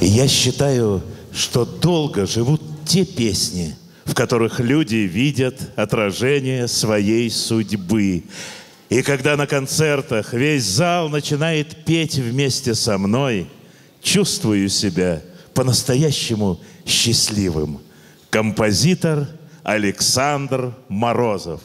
И я считаю, что долго живут те песни, в которых люди видят отражение своей судьбы. И когда на концертах весь зал начинает петь вместе со мной, чувствую себя по-настоящему счастливым. Композитор Александр Морозов.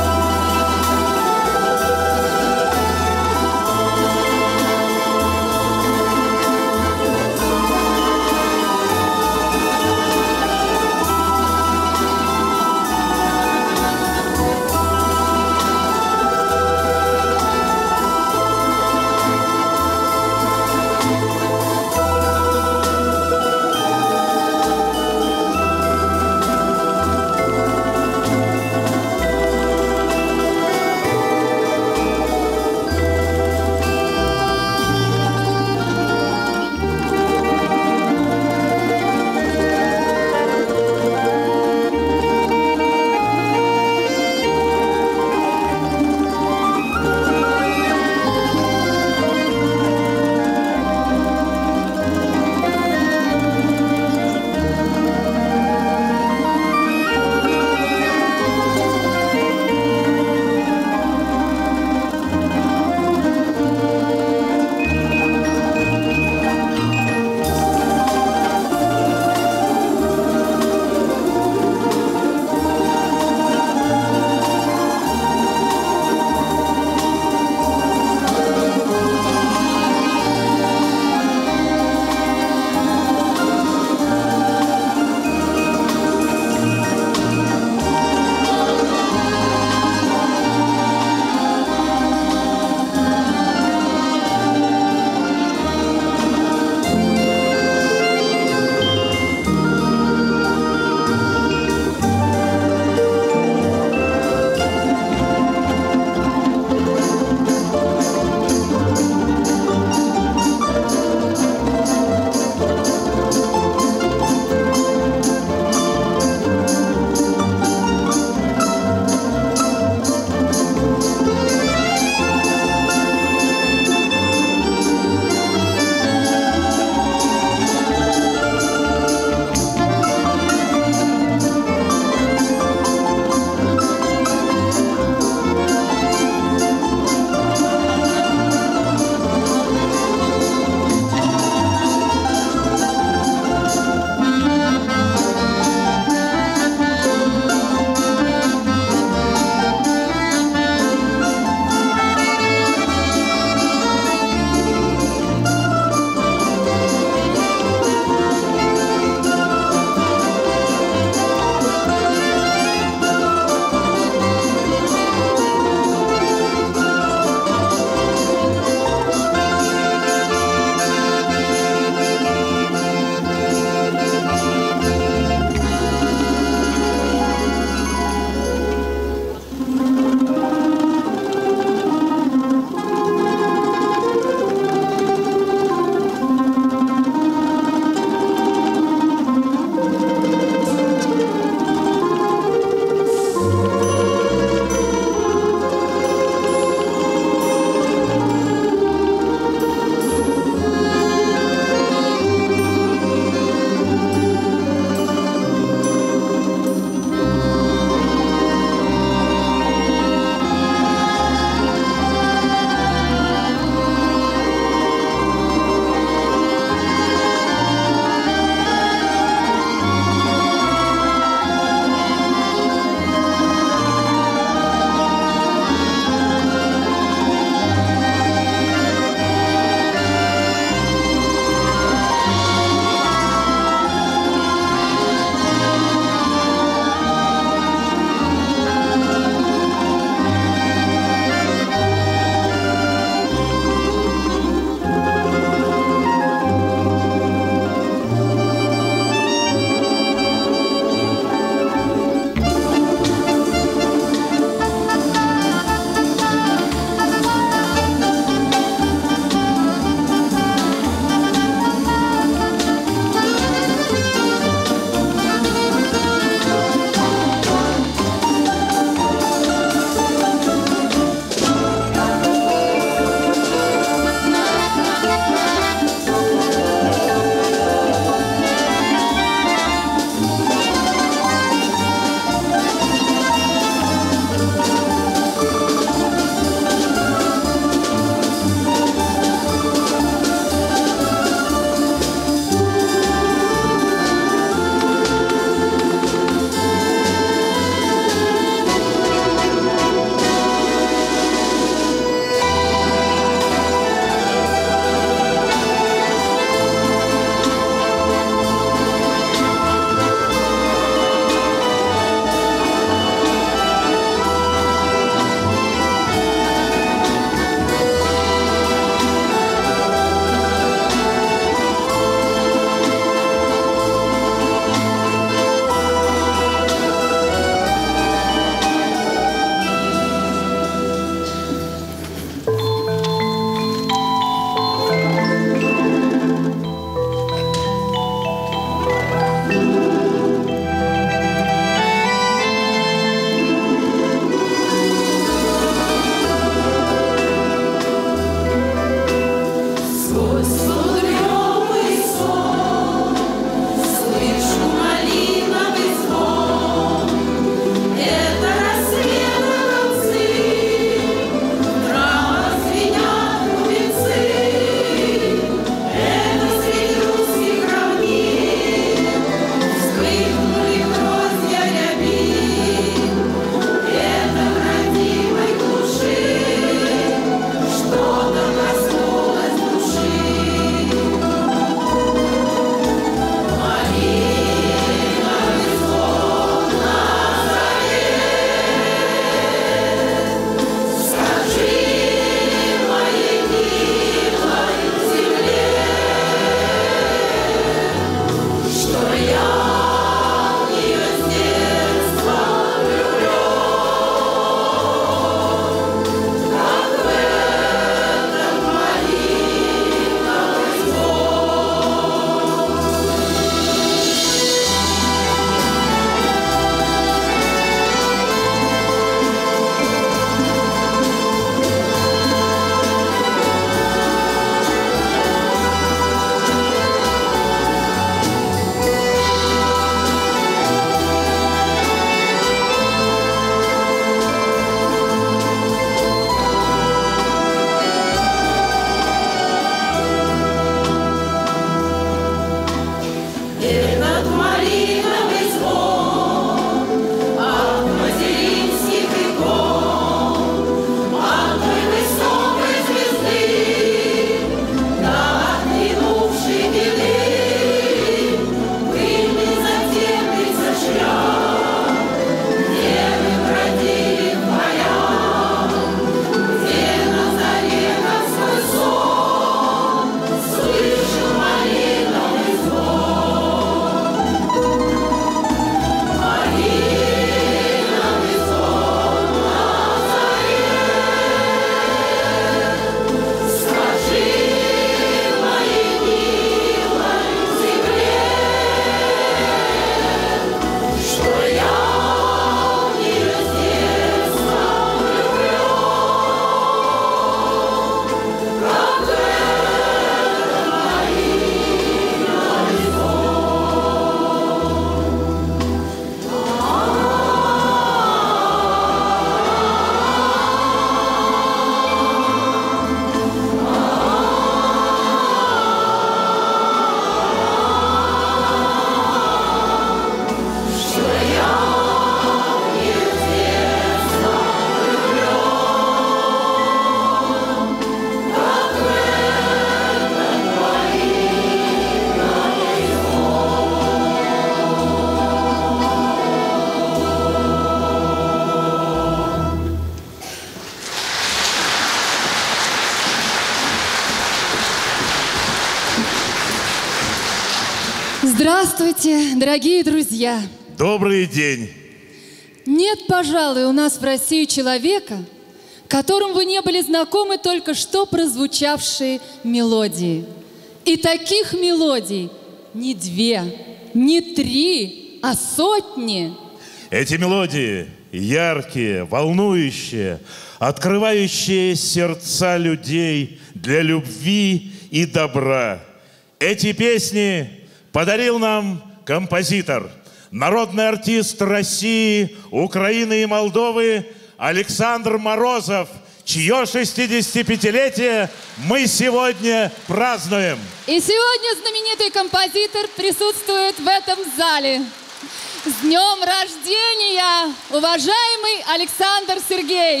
Здравствуйте, дорогие друзья! Добрый день! Нет, пожалуй, у нас в России человека, которым вы не были знакомы только что прозвучавшие мелодии. И таких мелодий не 2, не 3, а сотни. Эти мелодии яркие, волнующие, открывающие сердца людей для любви и добра. Эти песни подарил нам композитор, народный артист России, Украины и Молдовы Александр Морозов, чье 65-летие мы сегодня празднуем. И сегодня знаменитый композитор присутствует в этом зале. С днем рождения, уважаемый Александр Сергеевич!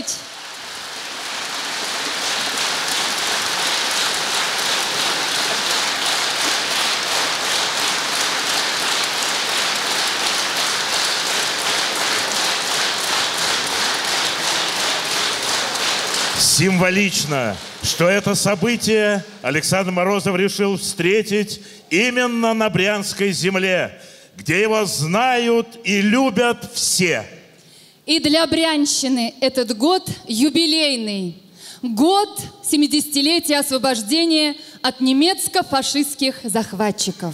Символично, что это событие Александр Морозов решил встретить именно на Брянской земле, где его знают и любят все. И для Брянщины этот год юбилейный. Год 70-летия освобождения от немецко-фашистских захватчиков.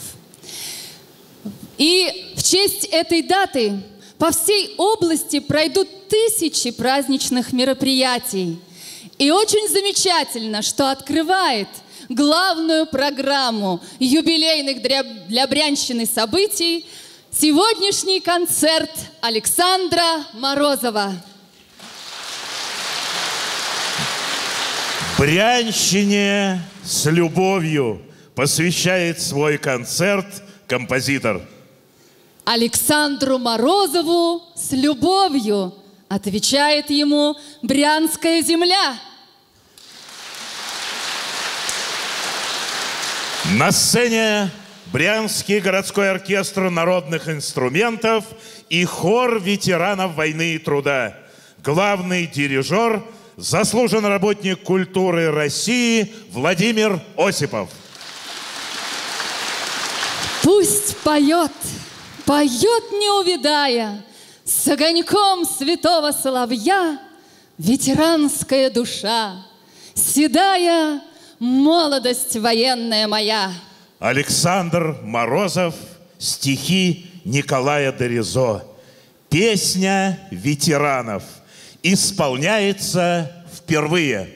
И в честь этой даты по всей области пройдут тысячи праздничных мероприятий. И очень замечательно, что открывает главную программу юбилейных для Брянщины событий сегодняшний концерт Александра Морозова. Брянщине с любовью посвящает свой концерт композитор. Александру Морозову с любовью отвечает ему Брянская земля. На сцене Брянский городской оркестр народных инструментов и хор ветеранов войны и труда. Главный дирижер, заслуженный работник культуры России Владимир Осипов. Пусть поет, поет не увядая, с огоньком святого соловья ветеранская душа, седая молодость военная моя. Александр Морозов, стихи Николая Доризо. Песня ветеранов. Исполняется впервые.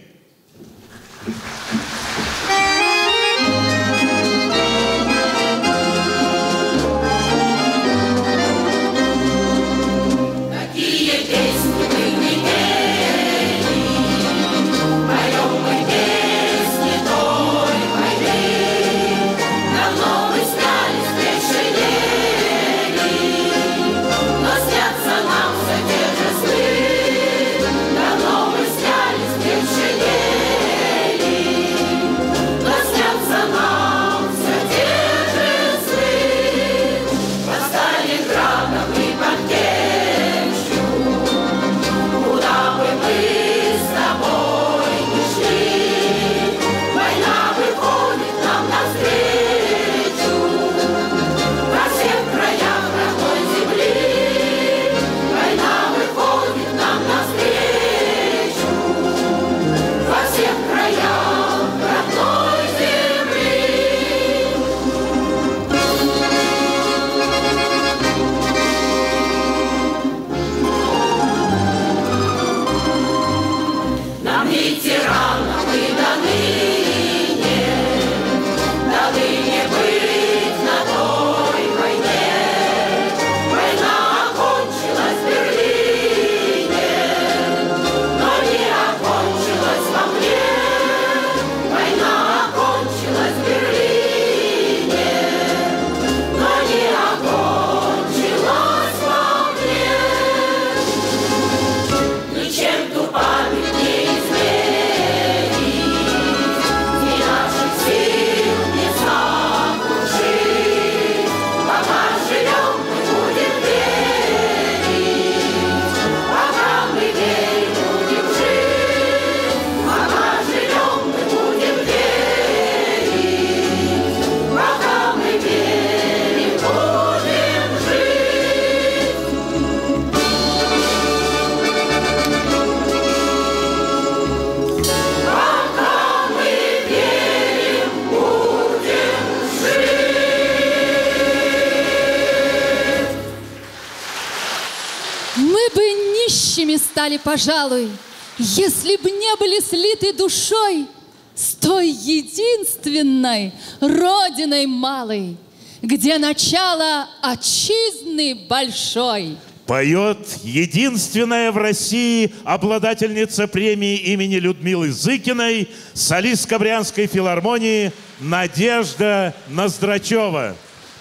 стали, пожалуй, если б не были слиты душой с той единственной родиной малой, где начало отчизны большой. Поет единственная в России обладательница премии имени Людмилы Зыкиной, солистка Брянской филармонии Надежда Ноздрачева.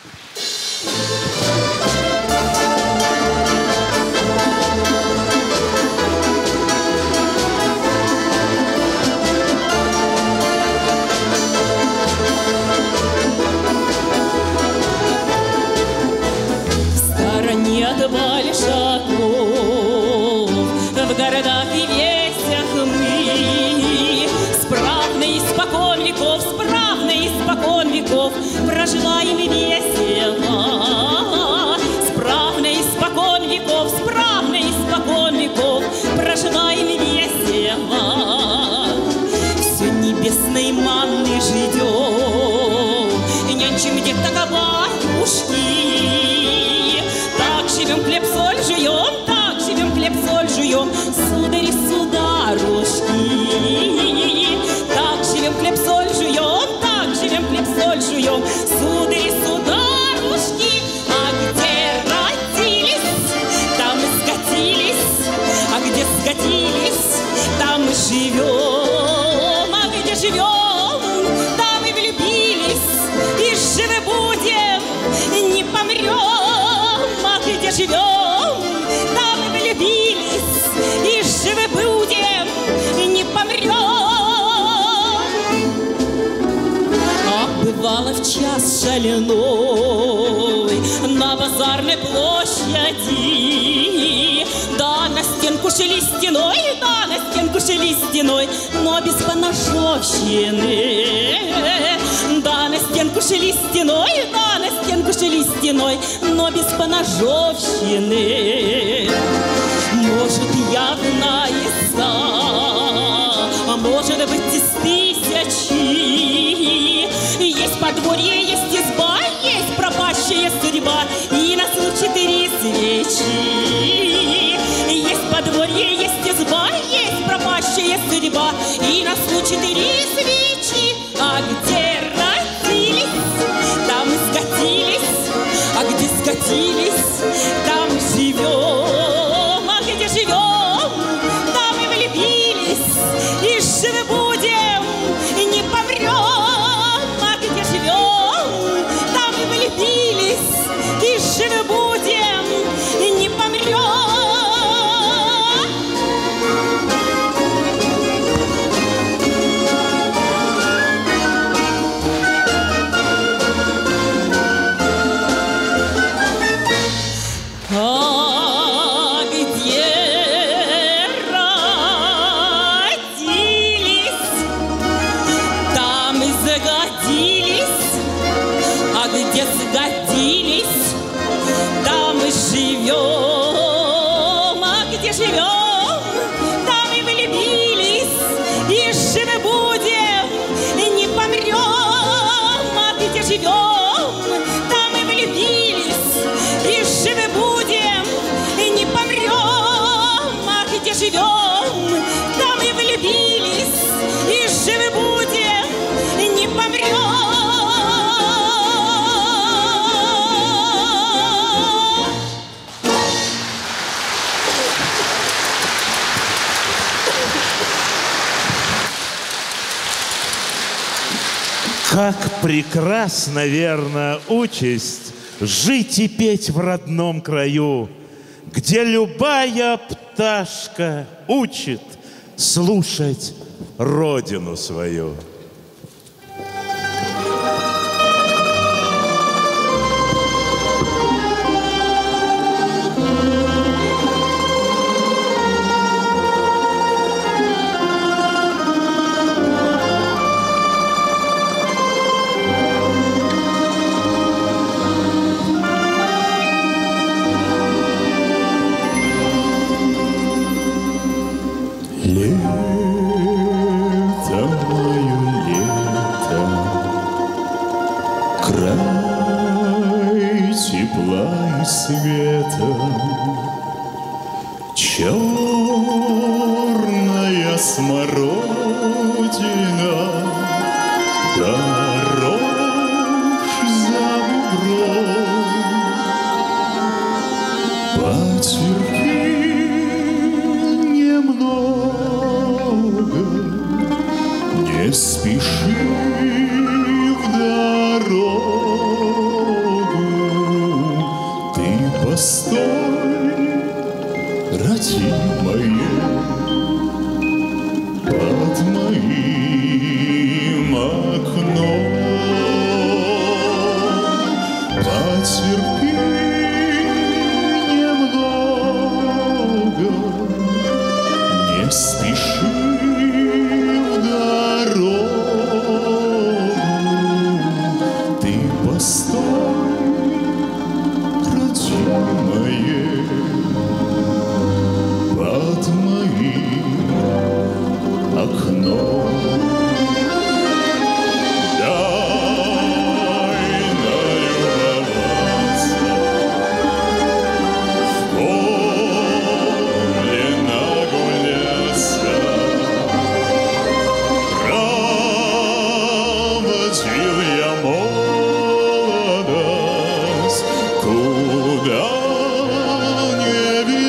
От большаков в городах и весях мы справно испокон веков проживаем весело. Справно испокон веков проживаем весело. Все небесной манны ждем и нянчим где-то кабанушки. Живем, хлеб-соль жуем, судари, сударушки. Так живем, хлеб-соль жуем, судари, сударушки. А где родились, там и скатились, а где скатились, там и живем. А где живем, там и влюбились, и живы будем, не помрем. Где живем, там и влюбились, и живы будем, и не помрем. А бывало в час шальной на базарной площади, да на стенку шли стеной, но без поножовщины. Да на стенку шли стеной, но без поножовщины. Может, явно иса, а может быть, из тысячи. Есть подворье, есть изба, есть пропащая судьба, и на случай 4 свечи. Есть подворье, есть изба, есть пропащая судьба, и на случай 4 свечи. А где родились, там и скатились, а где скатились, там живем. А где живем, там и влюбились, и живы будем, и не помрем. А где живем, там и влюбились, и живы будем, и не помрем. Как прекрасна, верно, участь жить и петь в родном краю, где любая пташка учит слушать родину свою. Лето мою родина, дорог за бугром. Потерпи немного, не спеши в дорогу. Ты постой, родимое, под моим окном. Потерпи немного, не спеши в дорогу. Ты постой, родимое, под моим окном. Дай налюбоваться, в поле нагуляться. Проводил я молодость, куда не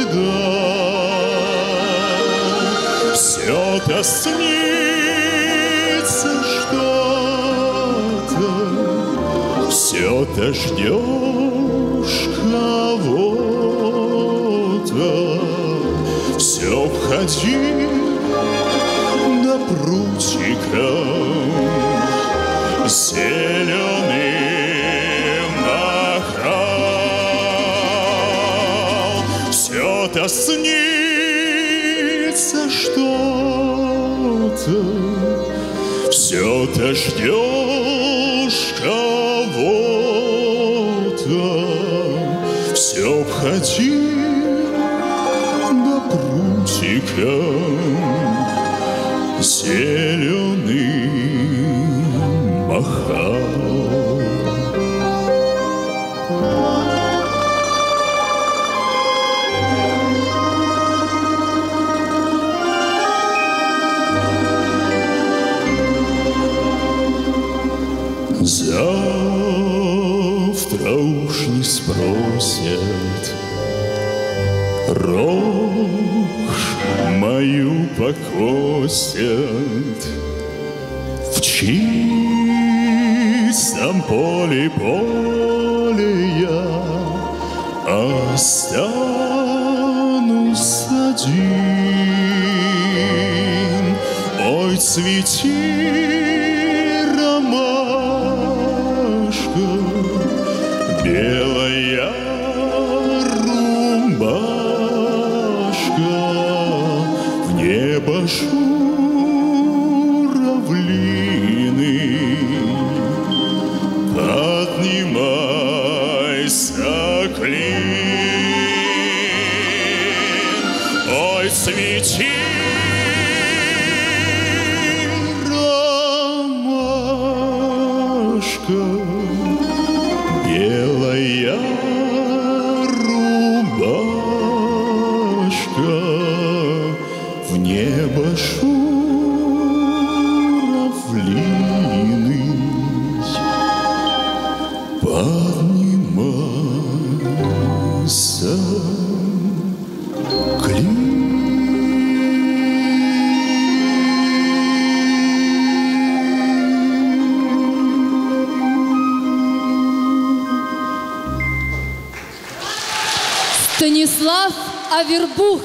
видал. Все-то снится что-то, все-то ждешь кого-то. Все входи до прутика зеленым махал. Все-то снится что-то, все-то ждешь кого-то. Все входи до прутика зеленым махал. Завтра уж не спросят, рожь мою покосят. В чистом поле я останусь один. Ой, цвети, ромашка, белая рубашка, в небо журавлины. Поднимайся, клин, ой, цвети, ромашка, белая рубашка, в небо журавлиный. Поднимайся, клин. Станислав Авербух.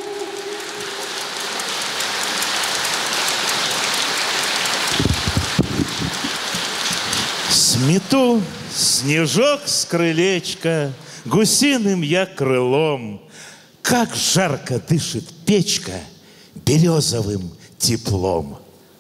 Смету снежок с крылечка, гусиным я крылом. Как жарко дышит печка березовым теплом.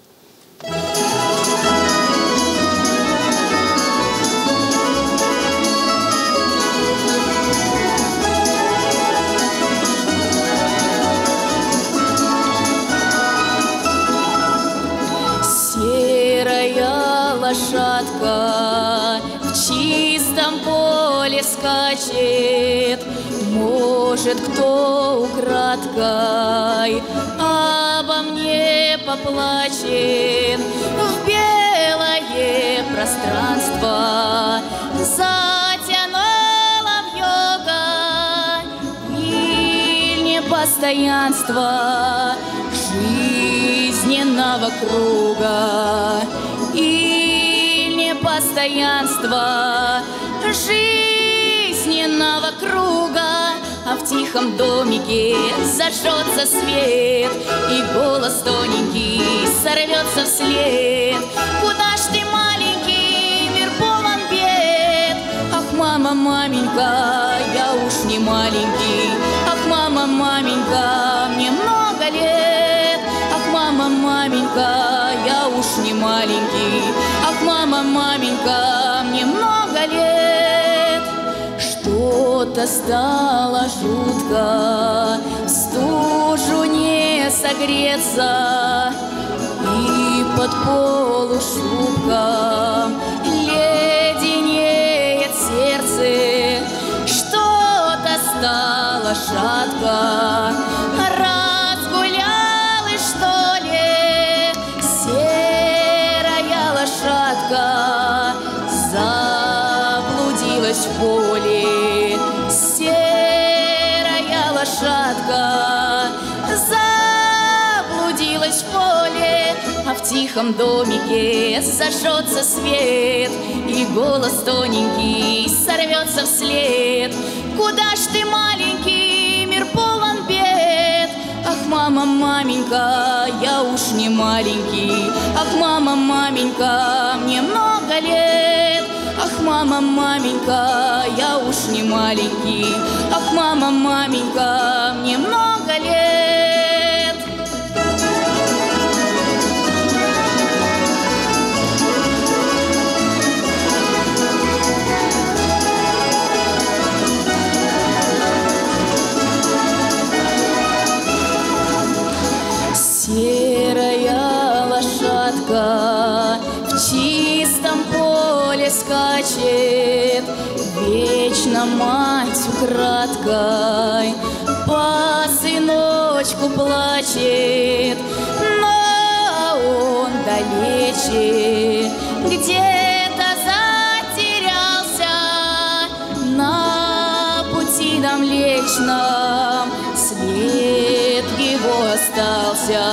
Серая лошадка в чистом поле скачет. Может, кто украдкой обо мне поплачет в белое пространство, затянула вьюга иль непостоянства жизненного круга, иль непостоянства жизненного круга. А в тихом домике зажжется свет, и голос тоненький сорвется вслед. Куда ж ты, маленький, мир полон бед? Ах, мама, маменька, я уж не маленький. Ах, мама, маменька, мне много лет. Ах, мама, маменька, я уж не маленький. Ах, мама, маменька, мне много лет. Что-то стало жутко, в стужу не согреться, и под полушубком леденеет сердце. Что-то стало шатко, разгулялась, что ли, серая лошадка, заблудилась в поле. Серая лошадка заблудилась в поле, а в тихом домике зажжется свет, и голос тоненький сорвется вслед. Куда ж ты, маленький, мир полон бед? Ах, мама, маменька, я уж не маленький. Ах, мама, маменька, мне много лет. Ах, мама, маменька, я уж не маленький. Ах, мама, маменька, мне много лет. Серая лошадка в чистом поле скачет, вечно мать украдкой по сыночку плачет, но он далече где-то затерялся на пути нам млечном, след его остался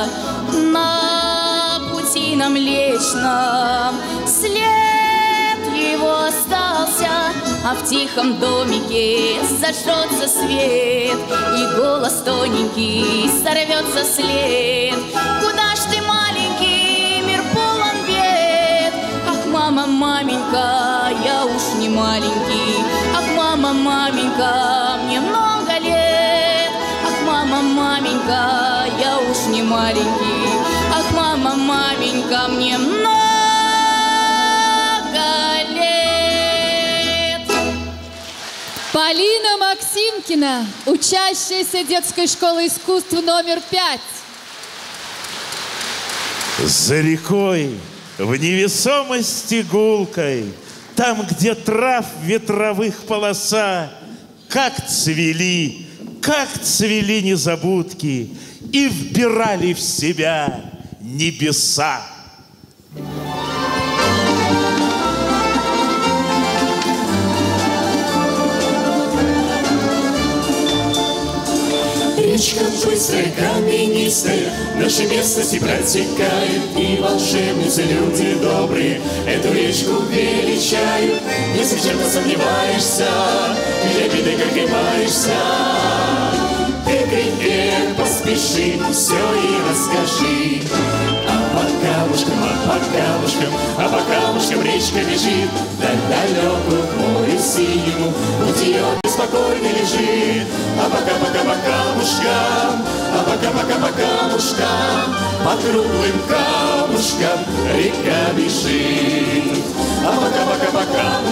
на пути нам млечном, след его остался, а в тихом домике зажжется свет, и голос тоненький сорвется вслед. Куда ж ты, маленький, мир полон бед? Ах, мама, маменька, я уж не маленький. Ах, мама, маменька, мне много лет. Ах, мама, маменька, я уж не маленький. Ах, мама, маменька, мне много лет. Полина Максимкина, учащаяся детской школы искусств номер 5. За рекой, в невесомости гулкой, там, где трав ветровых полоса, как цвели незабудки и вбирали в себя небеса. Речка быстрая, каменистая, наши местности протекает, и волшебницы, люди добрые, эту речку величают. Если в чем-то сомневаешься, для беды как и маешься, ты к реке поспеши, все и расскажи. А по камушкам речка бежит, далеко к морю синему, путь ее беспокойно лежит. А пока по камушкам, по круглым камушкам река бежит. А пока по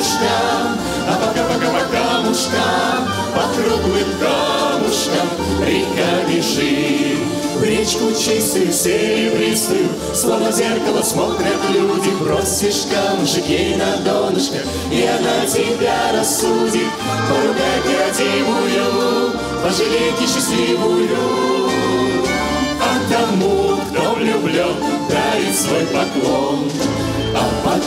камушкам, по круглым камушкам река бежит. В речку чистую, серебристую, словно в зеркало смотрят люди. Бросишь камушек ей на донышко, и она тебя рассудит. Поругай нерадивую, пожалейте счастливую. а тому, кто влюблен, дарит свой поклон. А по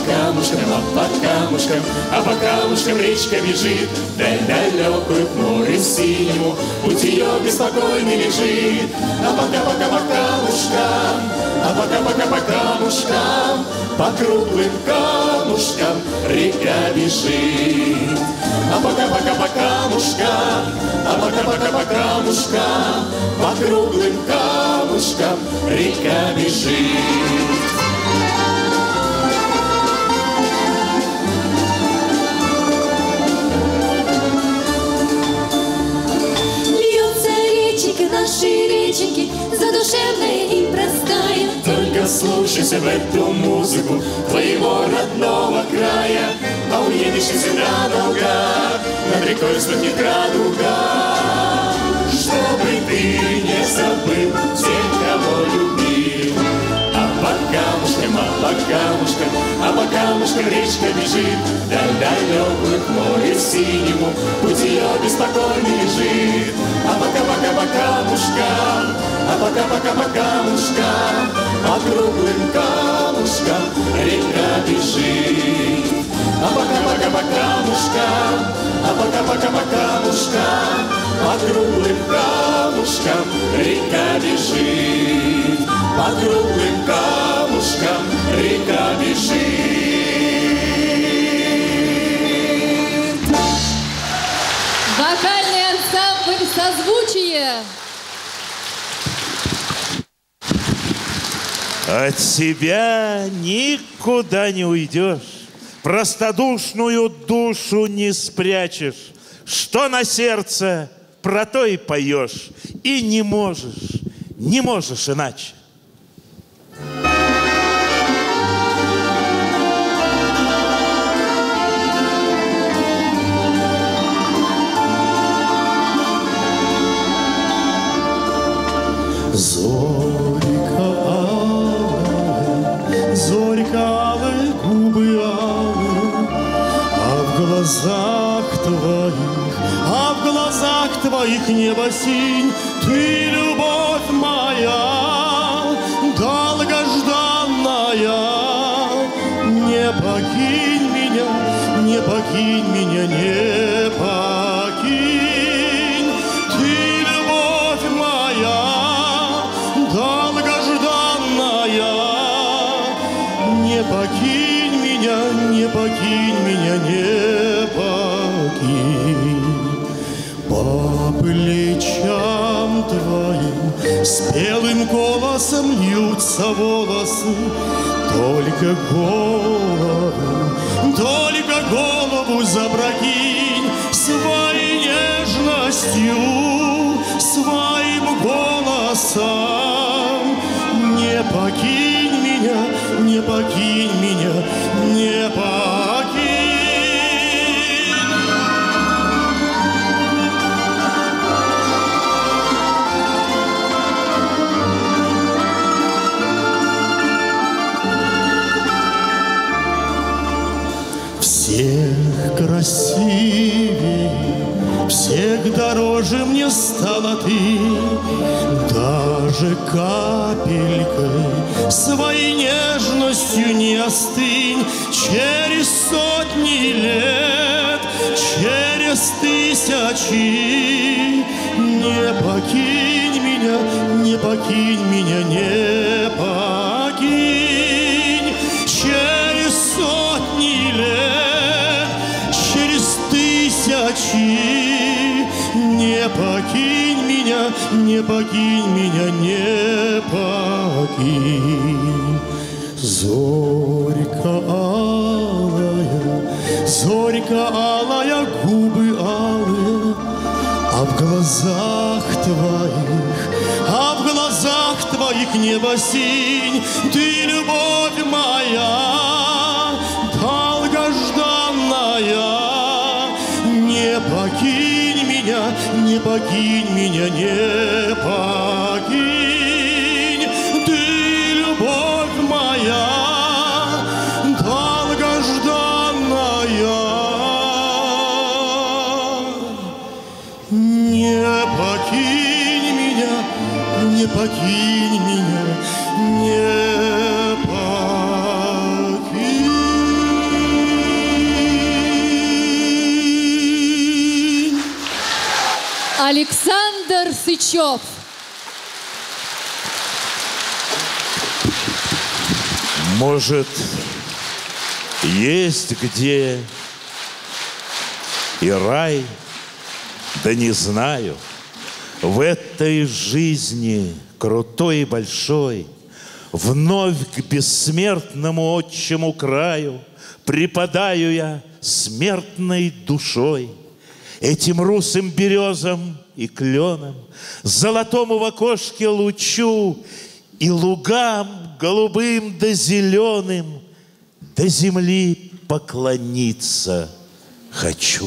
камушкам речка бежит, даль далекую к морю синему, путь ее беспокойный лежит. А пока по камушкам, по круглым камушкам река бежит. А пока по камушкам, по круглым камушкам река бежит. Наши реченьки задушевная и простая. Только слушайся в эту музыку твоего родного края, а уедешь если надолго, над рекой вспыхнет радуга. Чтобы ты не забыл тех, кого любил. А по камушкам речка бежит, даль далекую к морю синему, путь ее беспокойный лежит. А пока по камушкам, по круглым камушкам река бежит. А пока по камушкам, по круглым камушкам река бежит. По круглым камушкам река бежит. Вокальный ансамбль «Созвучие». От себя никуда не уйдешь, простодушную душу не спрячешь. Что на сердце, про то и поешь, и не можешь иначе. Зорька алая, губы алые, а в глазах твоих небо синь. Ты, любовь моя, долгожданная, не покинь меня, не покинь меня, не покинь. Ты, любовь моя, долгожданная, не покинь меня, не покинь меня, не покинь. По плечам твоим с белым голосом льются волосы, только голову запрокинь своей нежностью, своим голосом. Не покинь меня, не покинь меня, не покинь. Всех красивее, всех дороже мне стала ты, даже капелькой своей нежностью не остынь. Через сотни лет, через тысячи, не покинь меня, не покинь меня, не покинь. Через сотни лет, через тысячи, не покинь меня, не покинь меня, не покинь. Зорька алая, губы алые, а в глазах твоих небо синь. Ты, любовь моя, долгожданная, не покинь меня, не покинь меня, не покинь. Ты, любовь моя, долгожданная, не покинь меня, не покинь Александр Сычев. Может, есть где и рай, да не знаю. В этой жизни крутой и большой вновь к бессмертному отчему краю припадаю я смертной душой этим русым березам и кленам, золотому в окошке лучу и лугам голубым да зеленым до земли поклониться хочу.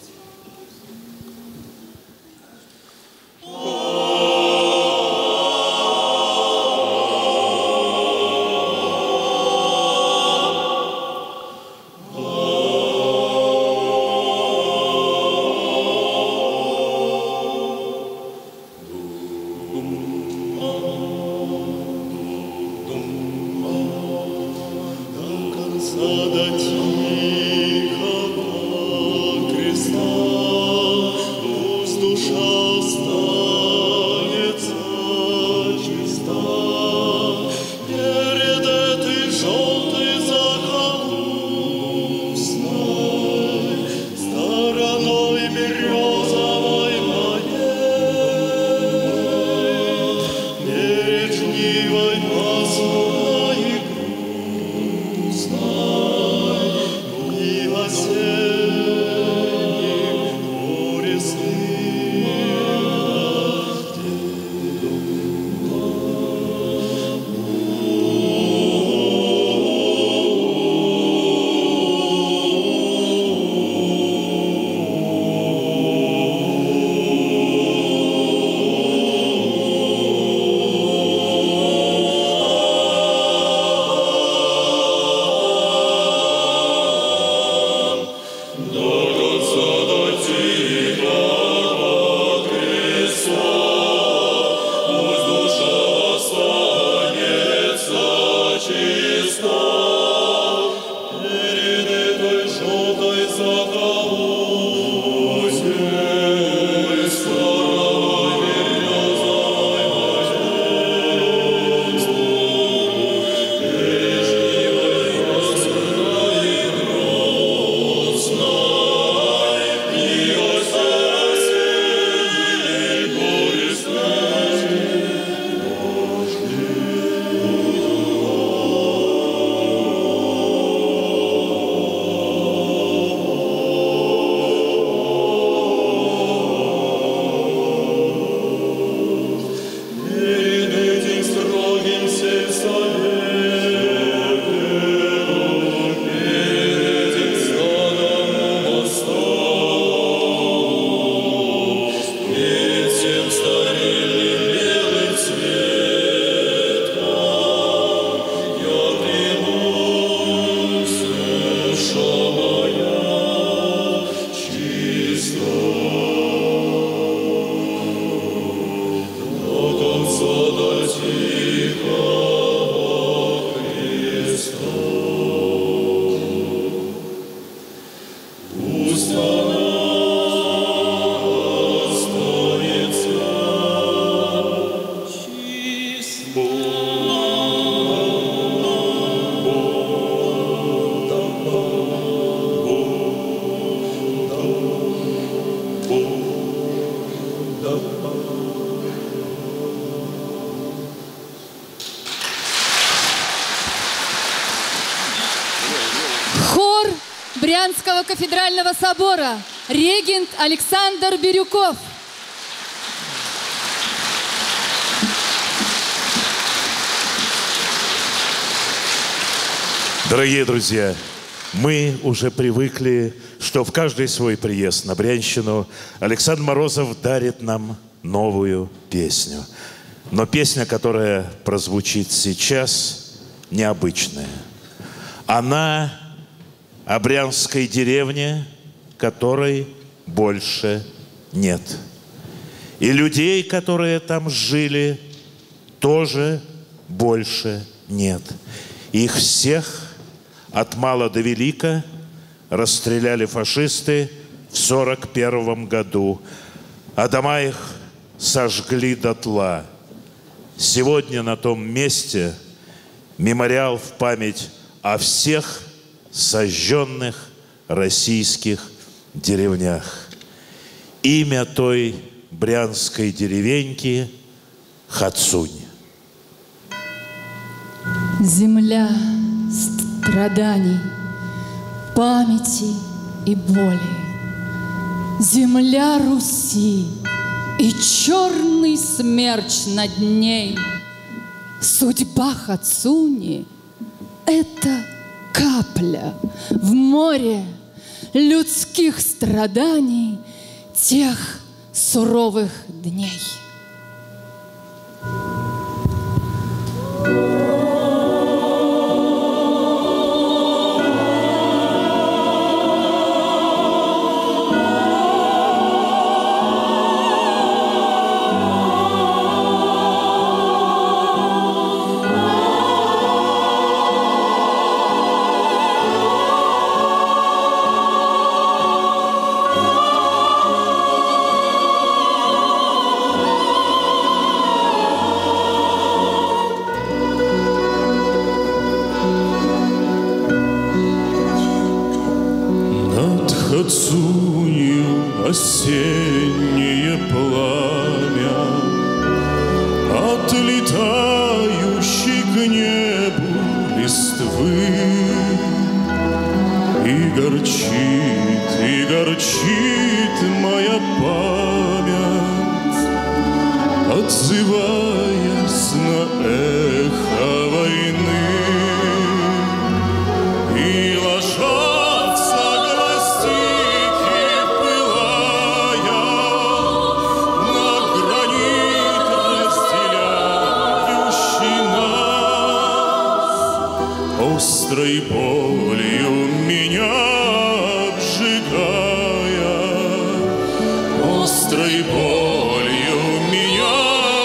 Брянского кафедрального собора, регент Александр Бирюков. Дорогие друзья, мы уже привыкли, что в каждый свой приезд на Брянщину Александр Морозов дарит нам новую песню. Но песня, которая прозвучит сейчас, необычная. Она о брянской деревне, которой больше нет. И людей, которые там жили, тоже больше нет. Их всех от мала до велика расстреляли фашисты в 1941 году. а дома их сожгли дотла. Сегодня на том месте мемориал в память о всех сожженных российских деревнях. Имя той брянской деревеньки – Хацунь. Земля страданий, памяти и боли. Земля Руси и черный смерч над ней. Судьба Хацуни – это капля в море людских страданий тех суровых дней. Хацунью осеннее пламя, отлетающей к небу листвы, и горчит моя память, отзываясь на эхо войны, и ложатся гвоздики, пылая, на гранит разделяющий нас, острой болью меня обжигая, острой болью меня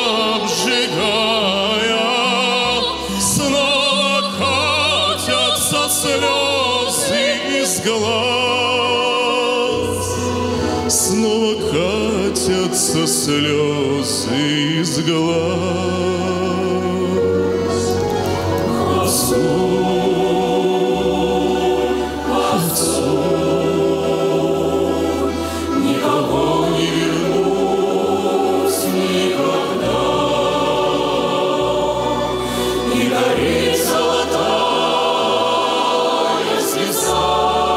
обжигая, снова катятся слезы из глаз, снова катятся слезы из глаз. Хацунь, никого не вернусь никогда, и горит золотая звезда,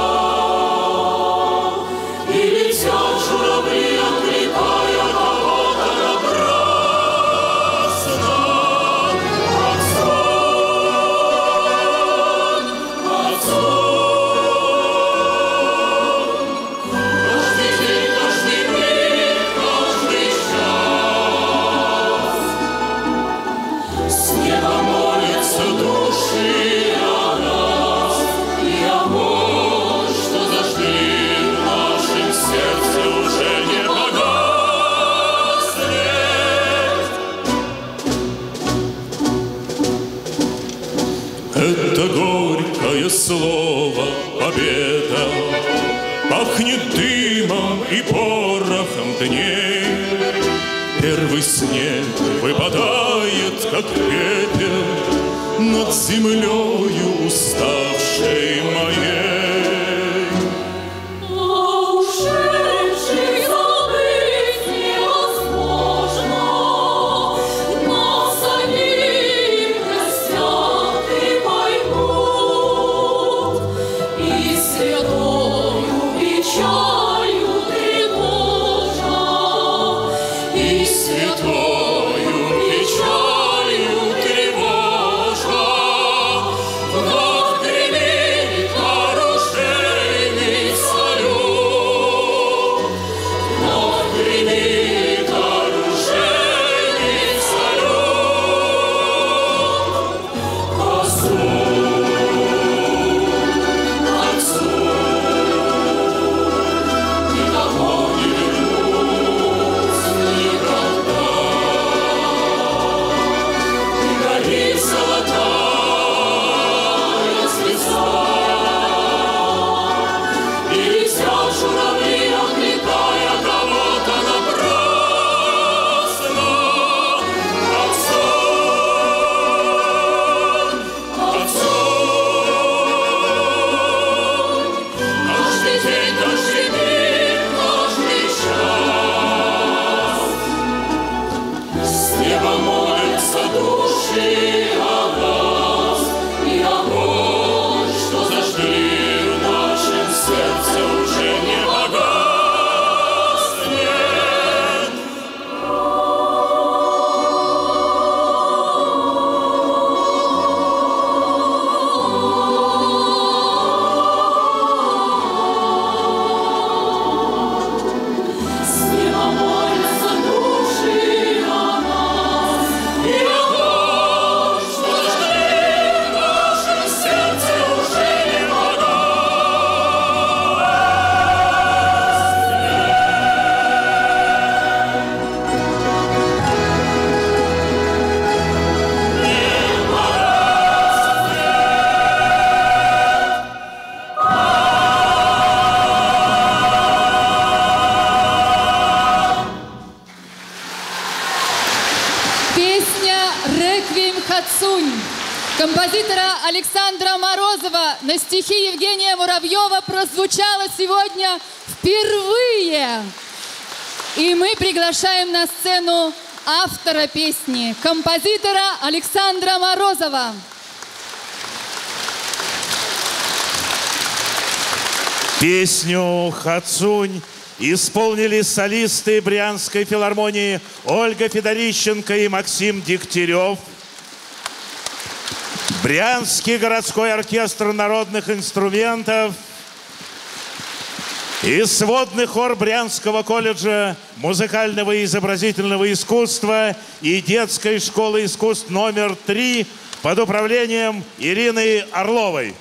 и летят журавли, окликая кого-то напрасно. Каждый день, каждый миг, каждый час с неба молятся души о нас и о мощь, что зажгли в нашем сердце, уже не погаснет. Это горькое слово «победа» пахнет дымом и порохом дней. Первый снег выпадает, как пепел, над землею уставшей моей. Ушедших забыть невозможно, но самим простят и поймут, и святою печалью тревожа, И святою печалью тревожа вновь гремит Морозова на стихи Евгения Муравьева прозвучала сегодня впервые. И мы приглашаем на сцену автора песни, композитора Александра Морозова. Песню «Хацунь» исполнили солисты Брянской филармонии Ольга Федорищенко и Максим Дегтярев, Брянский городской оркестр народных инструментов и сводный хор Брянского колледжа музыкального и изобразительного искусства и детской школы искусств номер 3 под управлением Ирины Орловой.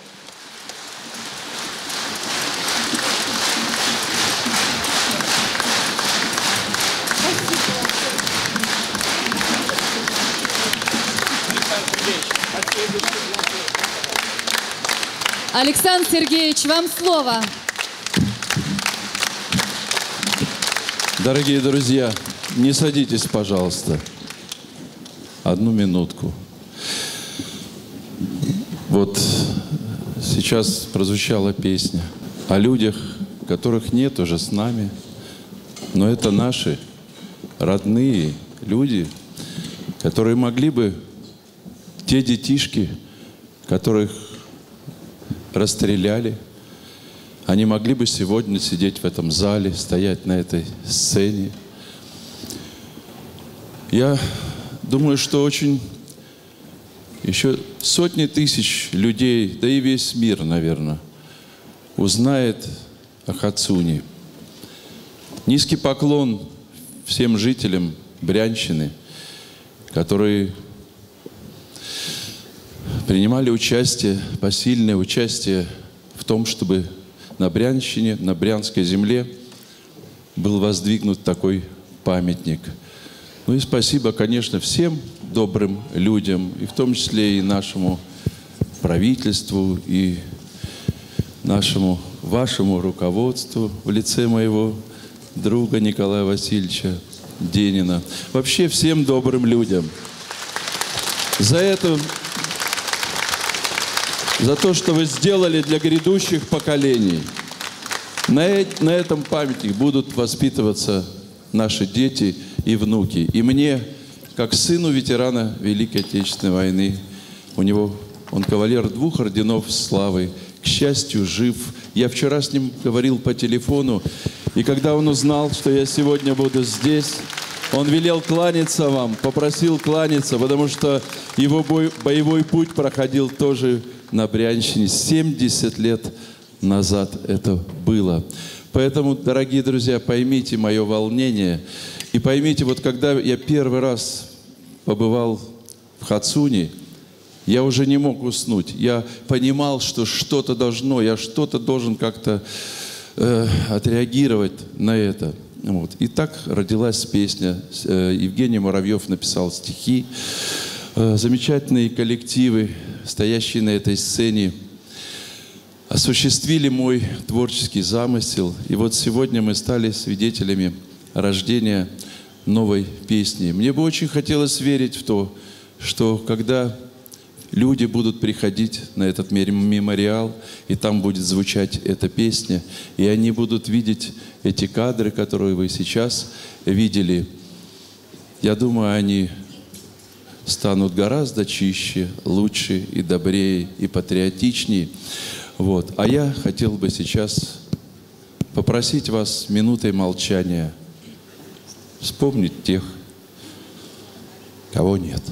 Александр Сергеевич, вам слово. Дорогие друзья, не садитесь, пожалуйста. Одну минутку. Вот сейчас прозвучала песня о людях, которых нет уже с нами, но это наши родные люди, которые могли бы, те детишки, которых расстреляли, они могли бы сегодня сидеть в этом зале, стоять на этой сцене. Я думаю, что очень еще сотни тысяч людей, да и весь мир, наверное, узнает о Хацуне. Низкий поклон всем жителям Брянщины, которые принимали участие, посильное участие в том, чтобы на Брянщине, на Брянской земле был воздвигнут такой памятник. Ну и спасибо, конечно, всем добрым людям, и в том числе и нашему правительству, и нашему, вашему руководству в лице моего друга Николая Васильевича Денина. Вообще всем добрым людям. За то, что вы сделали для грядущих поколений. На этом памятнике будут воспитываться наши дети и внуки. И мне, как сыну ветерана Великой Отечественной войны, он кавалер 2 орденов славы, к счастью, жив. Я вчера с ним говорил по телефону, и когда он узнал, что я сегодня буду здесь, он велел кланяться вам, попросил кланяться, потому что его боевой путь проходил тоже на Брянщине. 70 лет назад это было. Поэтому, дорогие друзья, поймите мое волнение. И поймите, вот когда я первый раз побывал в Хацуне, я уже не мог уснуть. Я понимал, что что-то должно, я что-то должен как-то отреагировать на это. Вот. И так родилась песня. Евгений Муравьев написал стихи. Замечательные коллективы, стоящие на этой сцене, осуществили мой творческий замысел. И вот сегодня мы стали свидетелями рождения новой песни. Мне бы очень хотелось верить в то, что когда люди будут приходить на этот мемориал, и там будет звучать эта песня, и они будут видеть эти кадры, которые вы сейчас видели, я думаю, они станут гораздо чище, лучше и добрее, и патриотичнее. Вот. А я хотел бы сейчас попросить вас минутой молчания вспомнить тех, кого нет.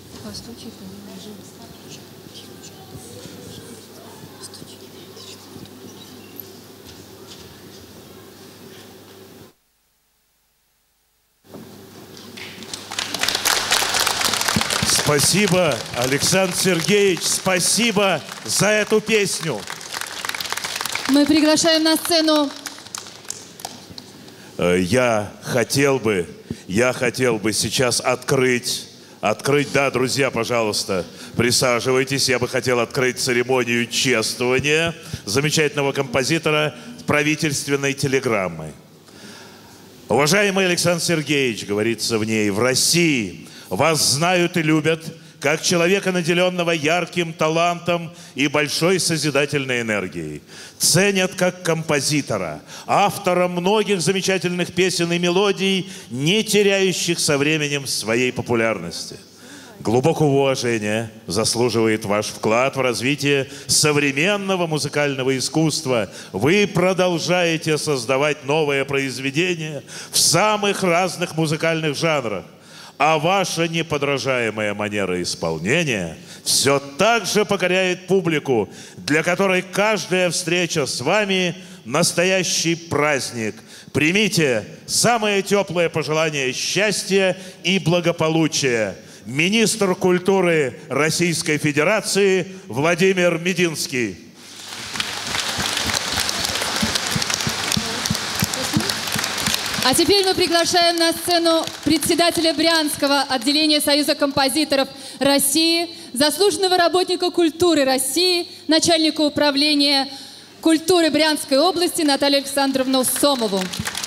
Спасибо, Александр Сергеевич, спасибо за эту песню. Мы приглашаем на сцену. Я хотел бы сейчас открыть, да, друзья, пожалуйста, присаживайтесь. Я бы хотел открыть церемонию чествования замечательного композитора правительственной телеграммы. Уважаемый Александр Сергеевич, говорится в ней, в России вас знают и любят как человека, наделенного ярким талантом и большой созидательной энергией. Ценят как композитора, автора многих замечательных песен и мелодий, не теряющих со временем своей популярности. Глубокого уважения заслуживает ваш вклад в развитие современного музыкального искусства. Вы продолжаете создавать новые произведения в самых разных музыкальных жанрах. А ваша неподражаемая манера исполнения все так же покоряет публику, для которой каждая встреча с вами – настоящий праздник. Примите самое теплое пожелание счастья и благополучия. Министр культуры Российской Федерации Владимир Мединский. А теперь мы приглашаем на сцену председателя Брянского отделения Союза композиторов России, заслуженного работника культуры России, начальника управления культуры Брянской области Наталью Александровну Сомову.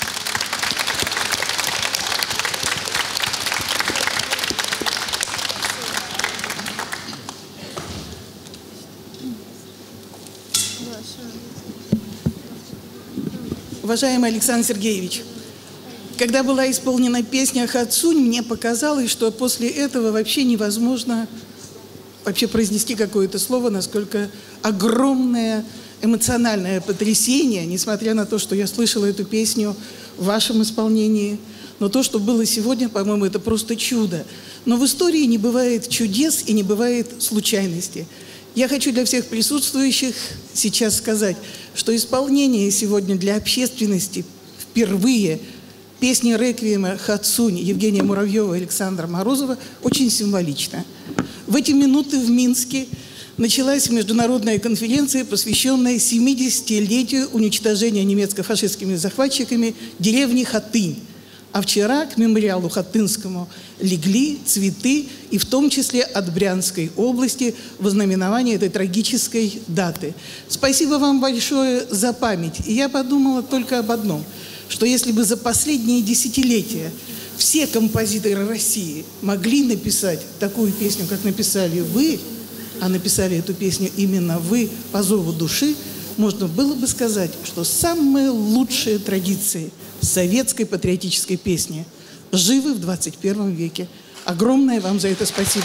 Уважаемый Александр Сергеевич, когда была исполнена песня «Хатсунь», мне показалось, что после этого вообще невозможно вообще произнести какое-то слово, насколько огромное эмоциональное потрясение, несмотря на то, что я слышала эту песню в вашем исполнении. Но то, что было сегодня, по-моему, это просто чудо. Но в истории не бывает чудес и не бывает случайности. Я хочу для всех присутствующих сейчас сказать, что исполнение сегодня для общественности впервые песни реквиема «Хатсунь» Евгения Муравьева и Александра Морозова очень символично. В эти минуты в Минске началась международная конференция, посвященная 70-летию уничтожения немецко-фашистскими захватчиками деревни Хатынь. А вчера к мемориалу Хатынскому легли цветы, и в том числе от Брянской области, во знаменование этой трагической даты. Спасибо вам большое за память. И я подумала только об одном, что если бы за последние десятилетия все композиторы России могли написать такую песню, как написали вы, а написали эту песню именно вы по зову души, можно было бы сказать, что самые лучшие традиции советской патриотической песни живы в 21 веке. Огромное вам за это спасибо.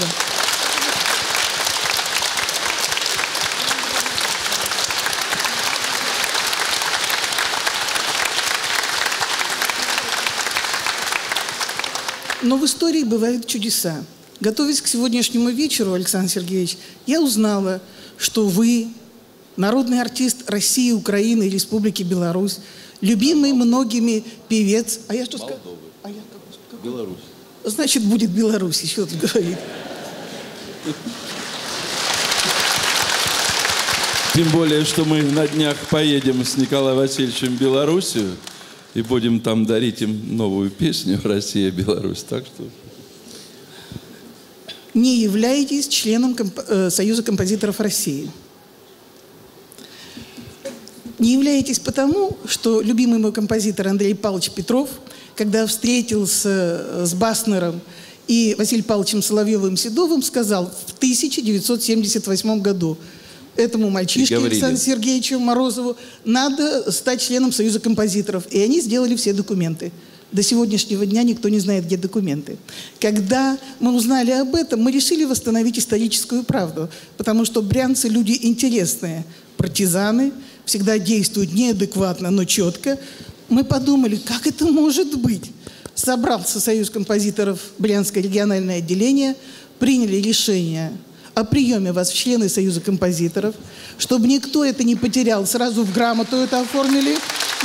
Но в истории бывают чудеса. Готовясь к сегодняшнему вечеру, Александр Сергеевич, я узнала, что вы народный артист России, Украины и Республики Беларусь, любимый многими певец. А я что сказала? А я как? Беларусь. Значит, будет Беларусь, еще тут говорит. Тем более, что мы на днях поедем с Николаем Васильевичем в Белоруссию и будем там дарить им новую песню «Россия, Беларусь». Так что... Не являетесь членом Союза композиторов России. Не являетесь потому, что любимый мой композитор Андрей Павлович Петров, когда встретился с Баснером и Василием Павловичем Соловьевым-Седовым, сказал в 1978 году этому мальчишке Александру Сергеевичу Морозову надо стать членом Союза композиторов. И они сделали все документы. До сегодняшнего дня никто не знает, где документы. Когда мы узнали об этом, мы решили восстановить историческую правду, потому что брянцы люди интересные, партизаны, всегда действуют неадекватно, но четко. Мы подумали, как это может быть? Собрался Союз композиторов Брянское региональное отделение, приняли решение о приеме вас в члены Союза композиторов, чтобы никто это не потерял, сразу в грамоту это оформили.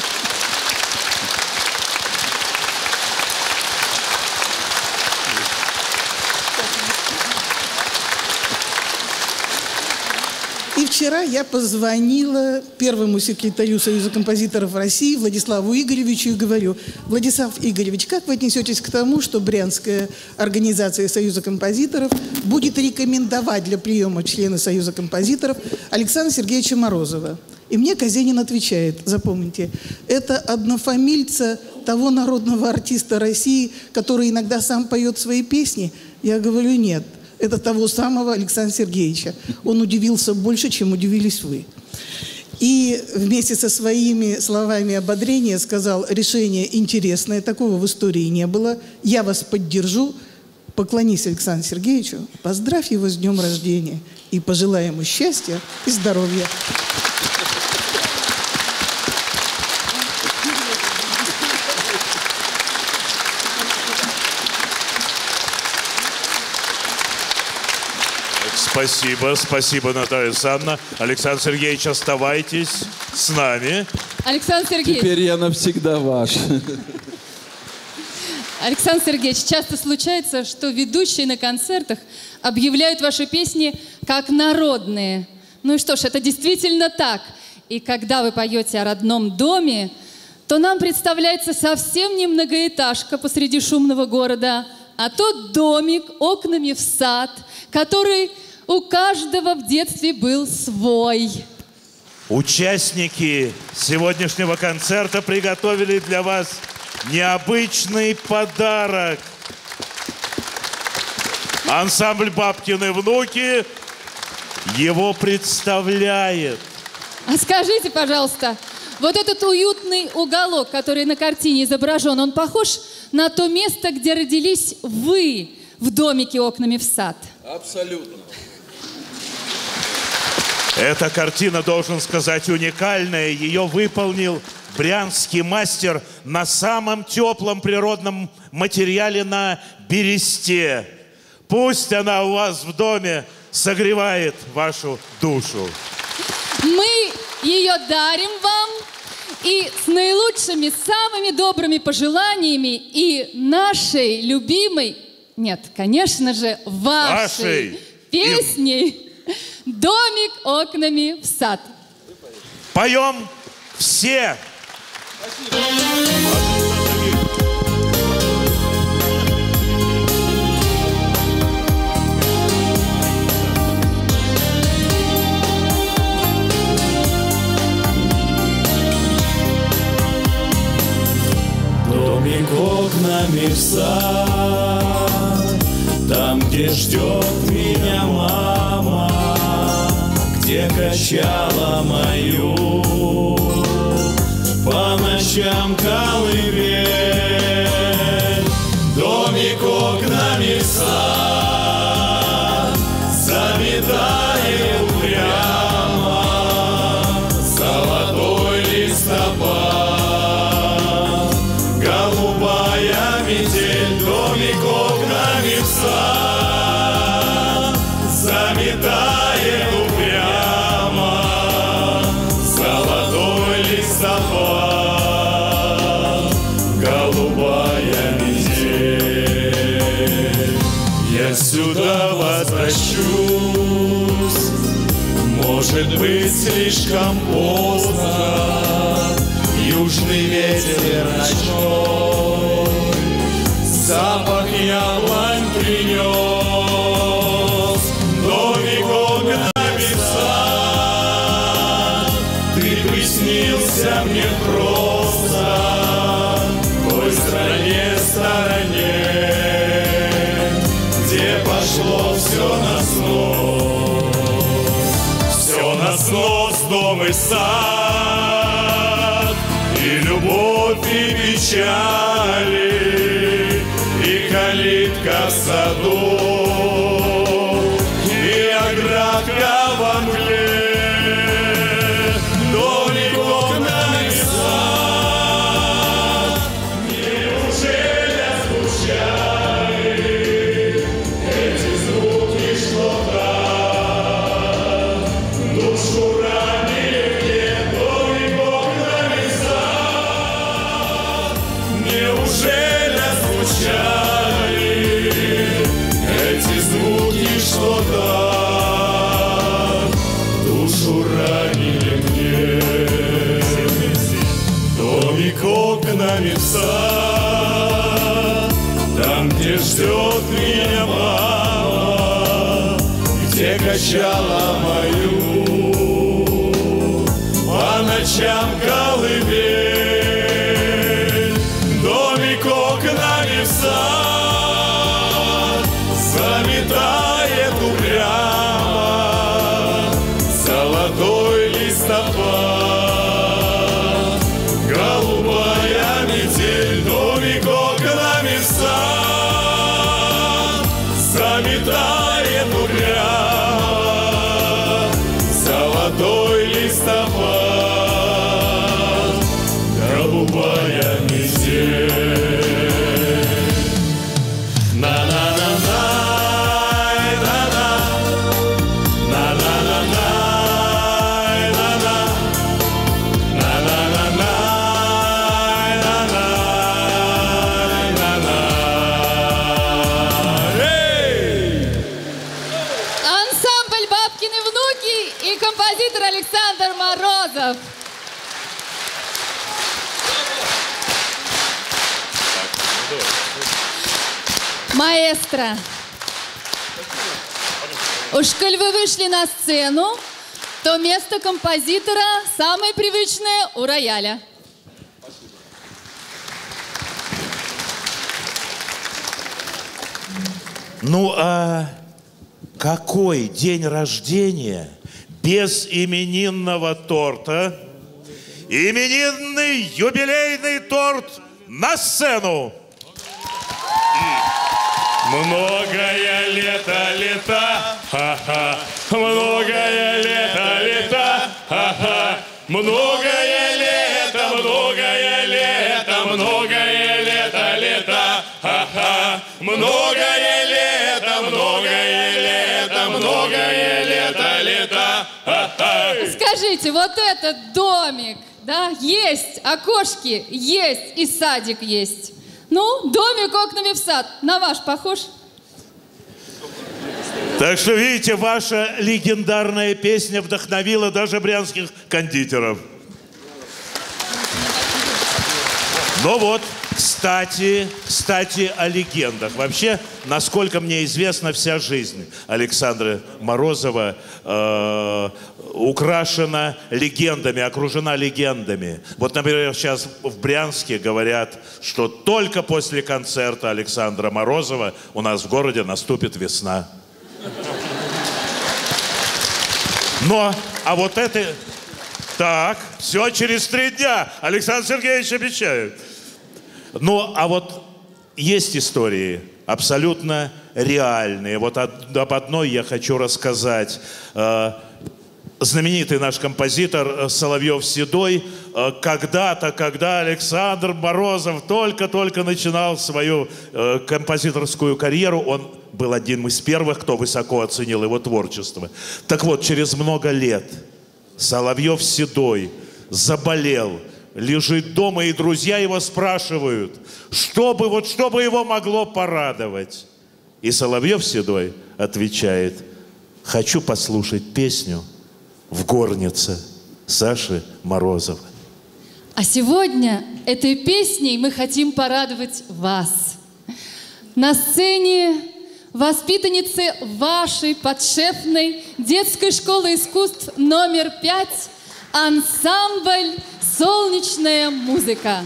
И вчера я позвонила первому секретарю Союза композиторов России Владиславу Игоревичу и говорю: Владислав Игоревич, как вы отнесетесь к тому, что Брянская организация Союза композиторов будет рекомендовать для приема члена Союза композиторов Александра Сергеевича Морозова? И мне Казенин отвечает, запомните, это однофамильца того народного артиста России, который иногда сам поет свои песни. Я говорю, нет. Это того самого Александра Сергеевича. Он удивился больше, чем удивились вы. И вместе со своими словами ободрения сказал: решение интересное, такого в истории не было, я вас поддержу. Поклонись Александру Сергеевичу, поздравь его с днем рождения и пожелай ему счастья и здоровья. Спасибо, спасибо, Наталья Александровна. Александр Сергеевич, оставайтесь с нами. Александр Сергеевич. Теперь я навсегда ваш. Александр Сергеевич, часто случается, что ведущие на концертах объявляют ваши песни как народные. Ну и что ж, это действительно так. И когда вы поете о родном доме, то нам представляется совсем не многоэтажка посреди шумного города, а тот домик окнами в сад, который у каждого в детстве был свой. Участники сегодняшнего концерта приготовили для вас необычный подарок. Ансамбль «Бабкины внуки» его представляет. А скажите, пожалуйста, вот этот уютный уголок, который на картине изображен, он похож на то место, где родились вы в домике окнами в сад? Абсолютно. Эта картина, должен сказать, уникальная. Ее выполнил брянский мастер на самом теплом природном материале, на бересте. Пусть она у вас в доме согревает вашу душу. Мы ее дарим вам и с наилучшими, самыми добрыми пожеланиями и нашей любимой, нет, конечно же, вашей песней «Домик окнами в сад». Поем все. Домик окнами в сад, там, где ждет меня мама, где качала мою по ночам колыбель. Домик окнами в сад, заметает прямо золотой листопад, голубая метель. Домик окнами в сад, заметает упрямо золотой листопад, голубая метель. Я сюда возвращусь, может быть, слишком поздно. Южный ветер ночной запах яблонь принес. Домик окнами в сад, ты приснился мне просто в той стороне, где пошло все на снос. Все на снос, дом и сад, и любовь, и печали, и калитка в саду, и оградка во мгле. Домик окнами в сад, неужели звучали эти звуки, что так душу ранили мне? Домик окнами в сад, неужели звучали эти звуки, что так душу ранили мне? Домик окнами в сад, там, где ждет меня мама, где качала мою по ночам колыбель. Домик окнами в сад, заметает Морозов. Маэстро. Уж коль вы вышли на сцену, то место композитора самое привычное у рояля. Ну а какой день рождения без именинного торта? Именинный юбилейный торт на сцену! Многое лето, ха-ха, многое лето, ха-ха, многое лето, ха-ха, многое лето, ха-ха. Скажите, вот этот домик, да, есть, окошки есть и садик есть. Ну, домик окнами в сад. На ваш похож? Так что, видите, ваша легендарная песня вдохновила даже брянских кондитеров. Ну вот, кстати, о легендах. Вообще, насколько мне известно, вся жизнь Александра Морозова украшена легендами, окружена легендами. Вот, например, сейчас в Брянске говорят, что только после концерта Александра Морозова у нас в городе наступит весна. Но, а вот это... Так, все через 3 дня. Александр Сергеевич обещает. Ну, а вот есть истории абсолютно реальные. Вот об одной я хочу рассказать. Знаменитый наш композитор Соловьев-Седой, когда-то, когда Александр Морозов только-только начинал свою композиторскую карьеру, он был одним из первых, кто высоко оценил его творчество. Так вот, через много лет Соловьев-Седой заболел, лежит дома, и друзья его спрашивают, что бы его могло порадовать. И Соловьев-Седой отвечает: хочу послушать песню «В горнице» Саши Морозова. А сегодня этой песней мы хотим порадовать вас. На сцене воспитанницы вашей подшефной детской школы искусств номер 5 ансамбль «Солнечная музыка».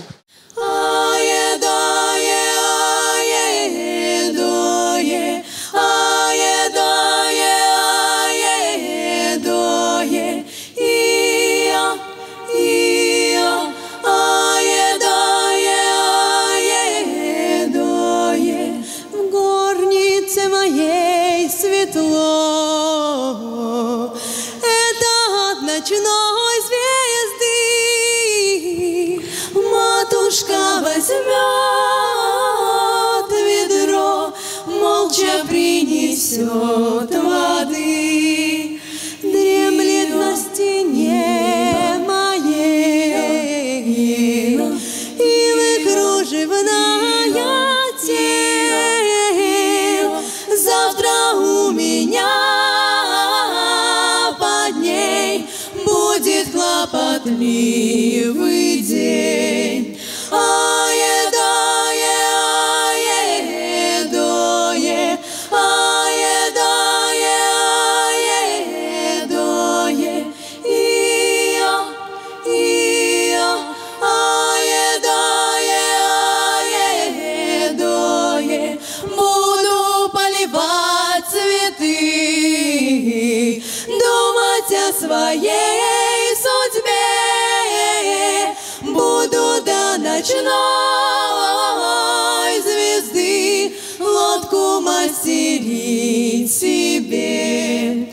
Светло, это от ночной звезды матушка возьмет ведро, молча принесет воды, дремлет на стене моей, и выкруживная тень. Завтра у меня под ней будет хлопотливый день. Своей судьбе буду до ночной звезды лодку мастерить себе.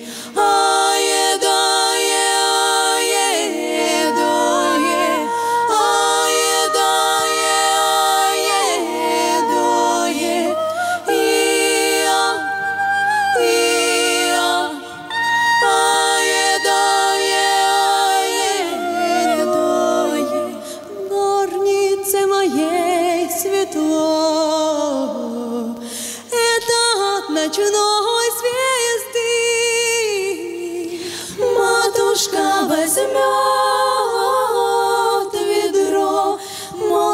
Ночной звезды матушка возьмет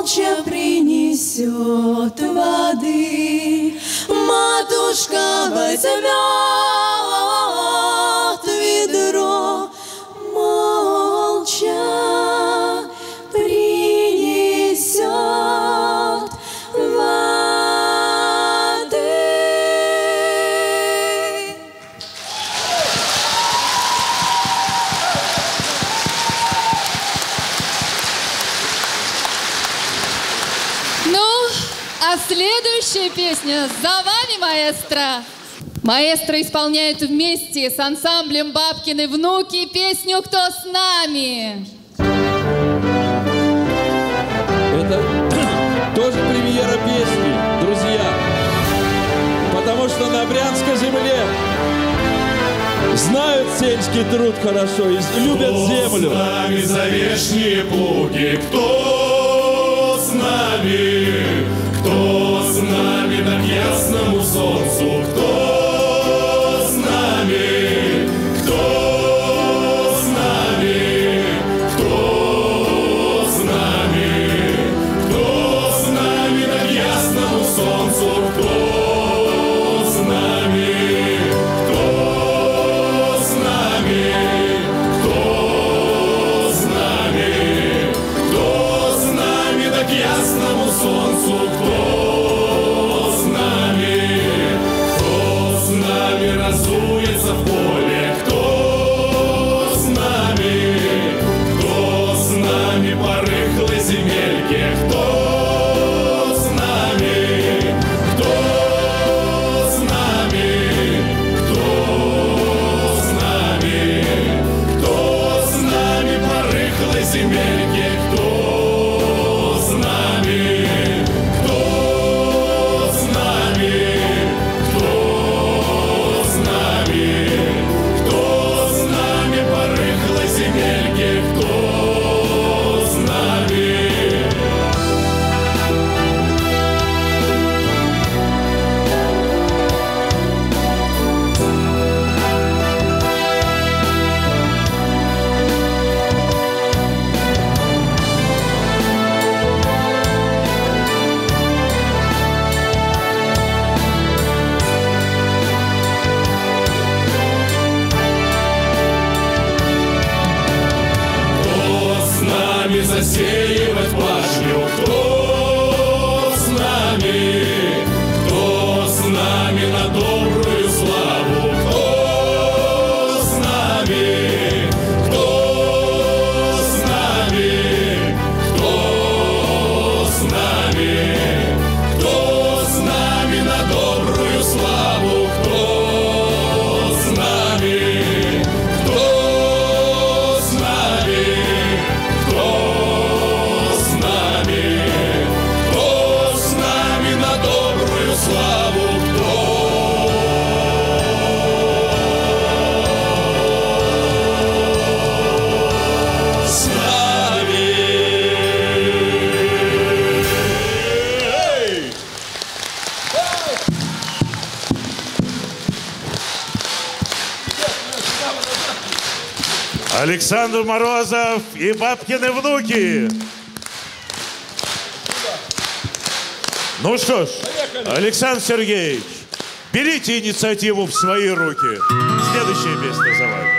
молча принесет воды. Матушка возьмет ведро, молча принесет воды. Ну, а следующая песня «За вами, маэстро». Маэстро исполняет вместе с ансамблем «Бабкины внуки» песню «Кто с нами?». Это тоже премьера песни, друзья. Потому что на Брянской земле знают сельский труд хорошо и любят землю. Кто с нами за вешние плуги? Кто с нами? Кто с нами на ясному солнцу? Кто с нами? Кто с нами? Кто с нами? Кто с нами на ясному солнцу? Кто с нами? Кто с нами? Кто с нами? Кто с нами на ясному солнцу? Кто с нами? Кто с нами разуется в поле? Кто с нами? Кто с нами по рыхлой земельке? Кто с нами? Кто с нами? Кто с нами? Кто с нами по рыхлой земельке? Кто с нами? Кто с нами? Кто с нами? Кто с нами по рыхлой земельке? Кто с нами? Кто с нами засеивать пашню? Кто с нами? Кто с нами на добрую славу? Кто с нами? Кто с нами? Кто с нами? Кто с нами на добрую славу? Кто с нами? Кто с нами? Кто с нами? Кто с нами на добрую славу? Кто с нами? Александр Морозов и Бабкины внуки. Ну что ж, Александр Сергеевич, берите инициативу в свои руки. Следующая песня за вами.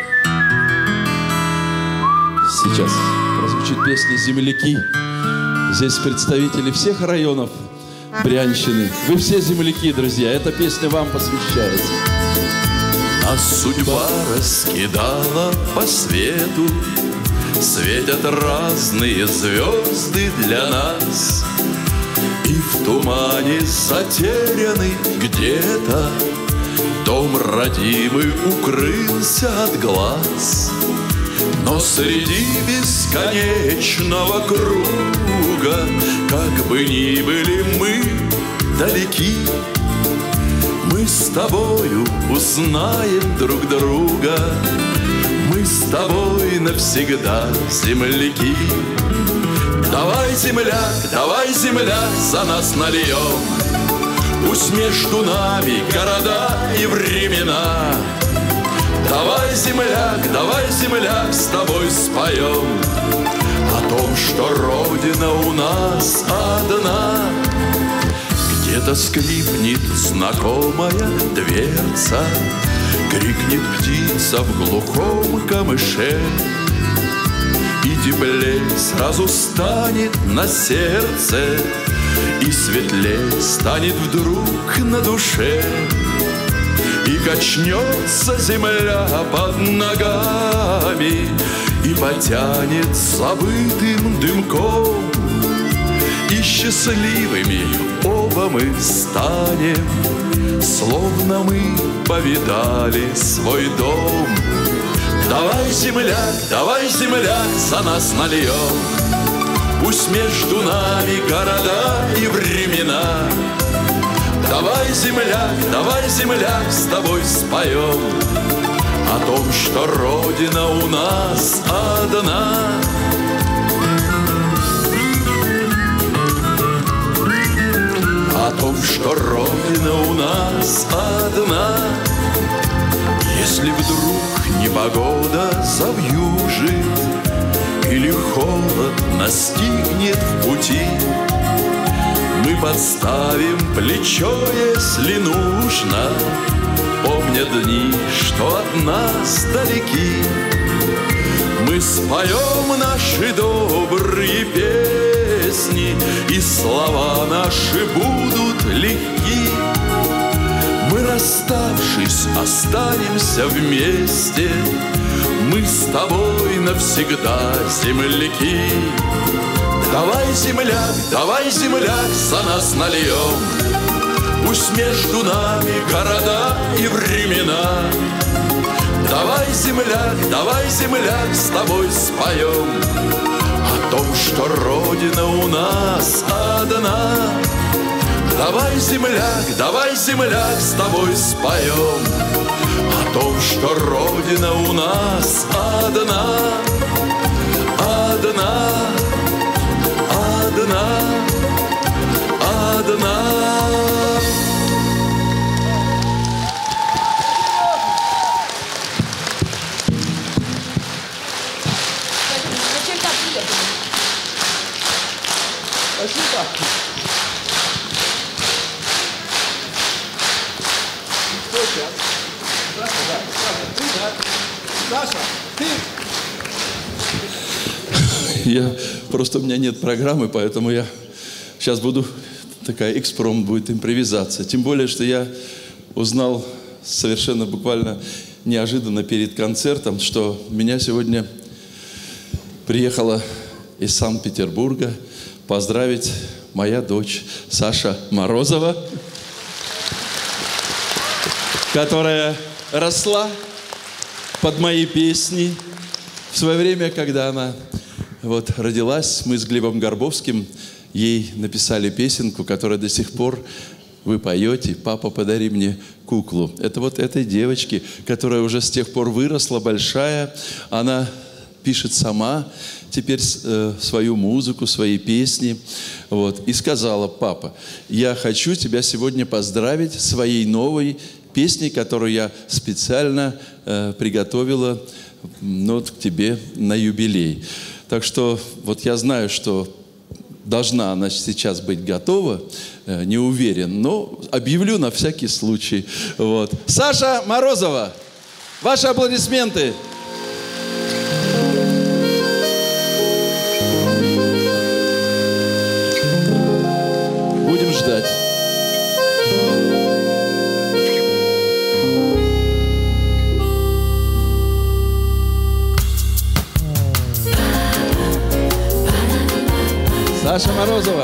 Сейчас прозвучит песня «Земляки». Здесь представители всех районов Брянщины. Вы все земляки, друзья. Эта песня вам посвящается. Нас судьба раскидала по свету, светят разные звезды для нас. И в тумане затерянный где-то дом родимый укрылся от глаз. Но среди бесконечного круга, как бы ни были мы далеки, мы с тобою узнаем друг друга. Мы с тобой навсегда земляки. Давай, земляк, за нас нальем. Пусть между нами города и времена. Давай, земляк, с тобой споем о о том, что Родина у нас одна. Где-то скрипнет знакомая дверца, крикнет птица в глухом камыше, и теплей сразу станет на сердце, и светлей станет вдруг на душе. И качнется земля под ногами, и потянет забытым дымком, и счастливыми оба мы станем, словно мы повидали свой дом. Давай, земляк, за нас нальем, пусть между нами города и времена. Давай, земляк, с тобой споем о том, что Родина у нас одна. О том, что Родина у нас одна. Если вдруг непогода завьюжит или холод настигнет в пути, мы подставим плечо, если нужно, помня дни, что от нас далеки. Мы споем наши добрые песни, и слова наши будут легки. Мы, расставшись, останемся вместе, мы с тобой навсегда земляки. Давай, земляк, за нас нальем, пусть между нами города и времена. Давай, земляк, с тобой споем о том, что Родина у нас одна. Давай, земляк, с тобой споем о том, что Родина у нас одна. Одна. Просто у меня нет программы, поэтому я сейчас буду, такая экспромт будет, импровизация. Тем более, что я узнал совершенно буквально неожиданно перед концертом, что меня сегодня приехала из Санкт-Петербурга поздравить моя дочь Саша Морозова, которая росла под мои песни в свое время, когда она родилась. Мы с Глебом Горбовским ей написали песенку, которая до сих пор вы поете: «Папа, подари мне куклу». Это этой девочке, которая уже с тех пор выросла, большая. Она пишет сама теперь свою музыку, свои песни. И сказала: папа, я хочу тебя сегодня поздравить своей новой песней, которую я специально приготовила к тебе на юбилей. Так что я знаю, что должна она сейчас быть готова, не уверен, но объявлю на всякий случай. Саша Морозова, ваши аплодисменты. Будем ждать. Саша Морозова.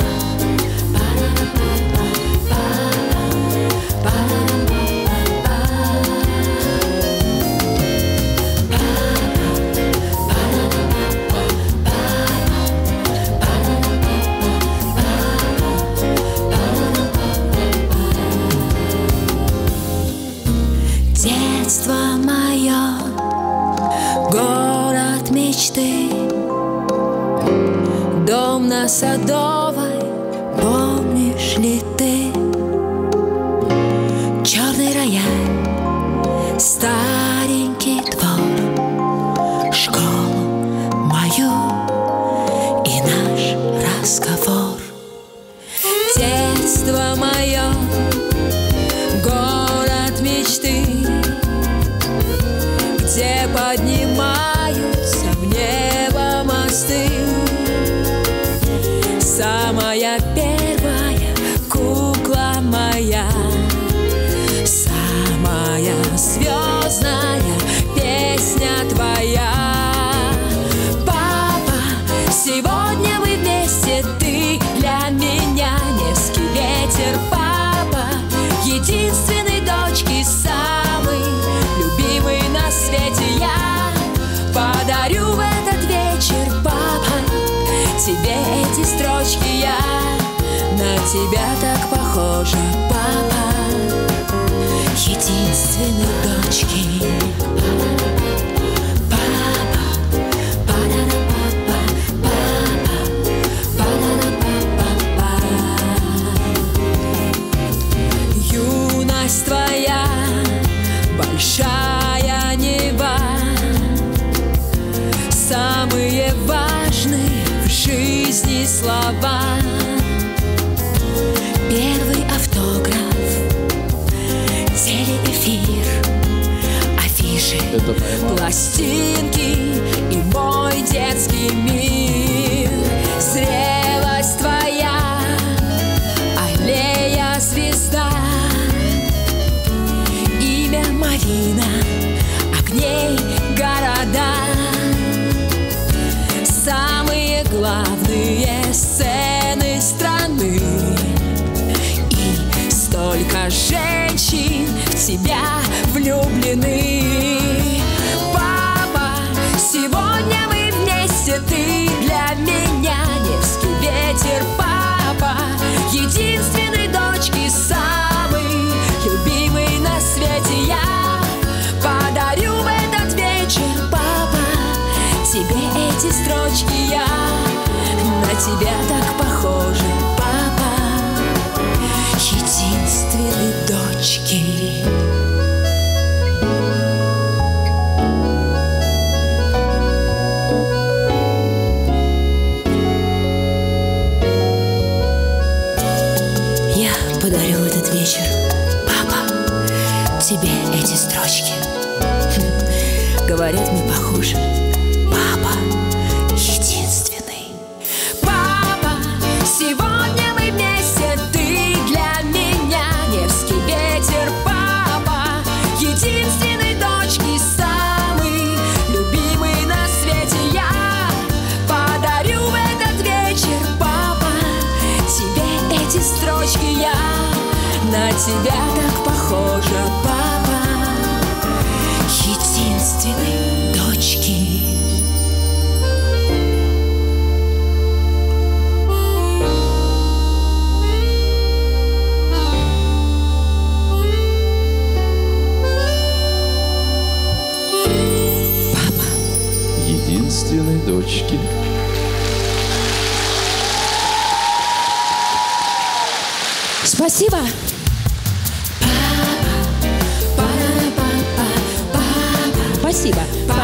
Детство мое, город мечты, дом на Садовой, помнишь ли ты? Черный рояль, старенький двор, школу мою самая первая кукла моя, самая звездная песня твоя. Папа, сегодня мы вместе, ты для меня Невский ветер. Папа, единственной дочки, самый любимый на свете я подарю в этот вечер, папа, тебе эти строчки. Я на тебя так похожа, папа, единственной дочки. Юность твоя, большая Нева, самые важные в жизни слова. Первый автограф, телеэфир, афиши, пластинки и мой детский мир. Зрелость твоя, аллея звезда, имя Марина, огней города, самые главные сцены страны. И столько женщин в тебя влюблены. Папа, сегодня мы вместе, ты для меня Невский ветер. Папа, единственной дочки, самый любимый на свете я подарю в этот вечер, папа, тебе эти строчки. Я на тебя так похожа, папа, единственной дочки. Я подарю в этот вечер, папа, тебе эти строчки. Говорят, мы похожи, папа, единственный. Папа, сегодня мы вместе, ты для меня Невский ветер. Папа, единственной дочки, самый любимый на свете я подарю в этот вечер, папа, тебе эти строчки. Я на тебя так похожа, папа, единственной дочки. Папа, единственной дочки. Спасибо. Спасибо.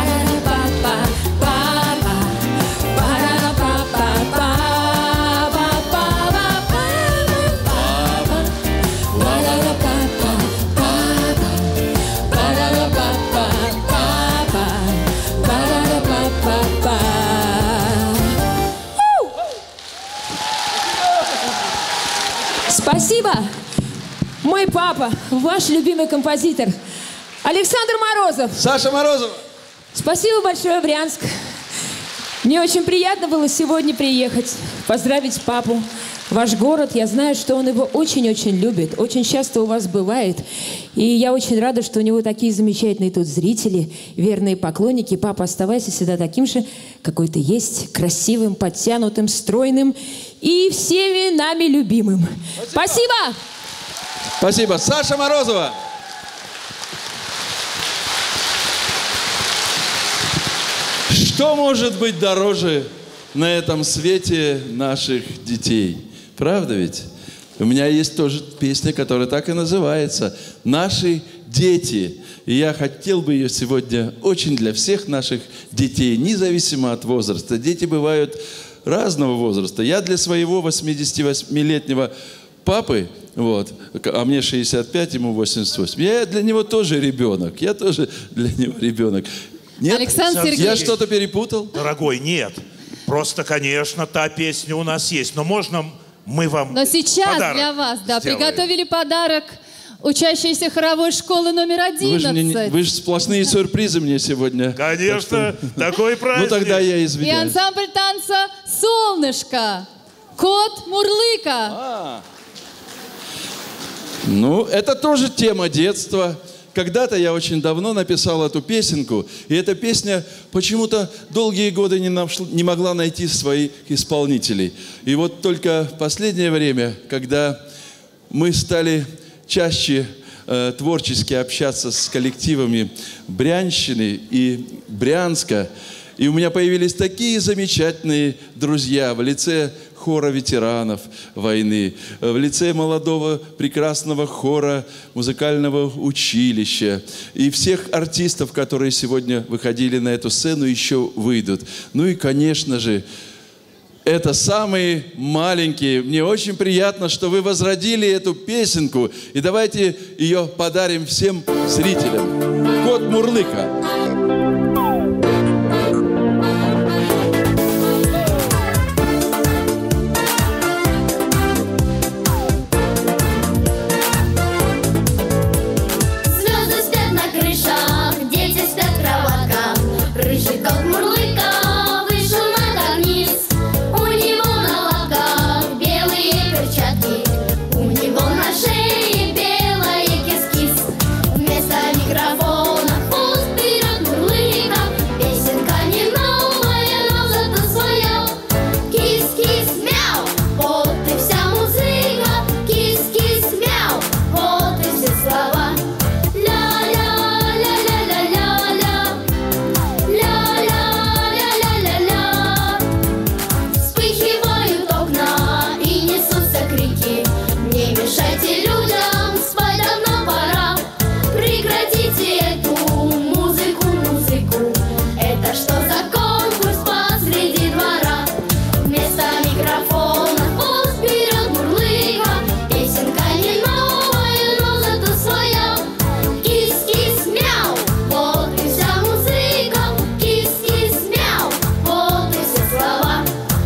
Спасибо. Мой папа, ваш любимый композитор Александр Морозов. Саша Морозова. Спасибо большое, Брянск. Мне очень приятно было сегодня приехать, поздравить папу. Ваш город, я знаю, что он его очень-очень любит, очень часто у вас бывает. И я очень рада, что у него такие замечательные тут зрители, верные поклонники. Папа, оставайся всегда таким же, какой ты есть, красивым, подтянутым, стройным и всеми нами любимым. Спасибо! Спасибо. Саша Морозова. Что может быть дороже на этом свете наших детей? Правда ведь? У меня есть тоже песня, которая так и называется «Наши дети». И я хотел бы ее сегодня очень для всех наших детей, независимо от возраста. Дети бывают разного возраста. Я для своего 88-летнего папы, вот, а мне 65, ему 88, я для него тоже ребенок. Я тоже для него ребенок. Нет? Александр Сергеевич. Я что-то перепутал? Дорогой, нет. Просто, конечно, та песня у нас есть. Но можно мы вам Но сейчас подарок для вас, да, сделаем. приготовили подарок учащиеся хоровой школы номер 11. Вы же сплошные сюрпризы мне сегодня. Конечно, такой праздник. Ну тогда я И извиняюсь. ансамбль танца «Солнышко». Кот Мурлыка. Ну, это тоже тема детства. Когда-то я очень давно написал эту песенку, и эта песня почему-то долгие годы не могла найти своих исполнителей. И вот только в последнее время, когда мы стали чаще творчески общаться с коллективами Брянщины и Брянска, и у меня появились такие замечательные друзья в лице хора ветеранов войны, в лице молодого прекрасного хора музыкального училища и всех артистов, которые сегодня выходили на эту сцену, еще выйдут. Ну и, конечно же, это самые маленькие. Мне очень приятно, что вы возродили эту песенку. И давайте ее подарим всем зрителям. Кот Мурлыка. Звезды спят на крышах, дети спят в кроватках. Рыжий кот Мурлыка вышел на карниз. У него на лапках белые перчатки, у него на шее белая кис-кис. Вместо микрофона хвост берет Мурлыка. Песенка не новая, но зато своя. Кис-кис, мяу, вот и вся музыка. Кис-кис, мяу, вот и все слова. Вспыхивают окна и несутся крики. Не мешайте людям, спать давно пора. Прекратите эту музыку. Это что за конкурс посреди двора? Вместо микрофона хвост берет Мурлыка. Песенка не новая, но зато своя. Кис-кис, мяу, вот и вся музыка. Кис-кис, мяу, вот и все слова.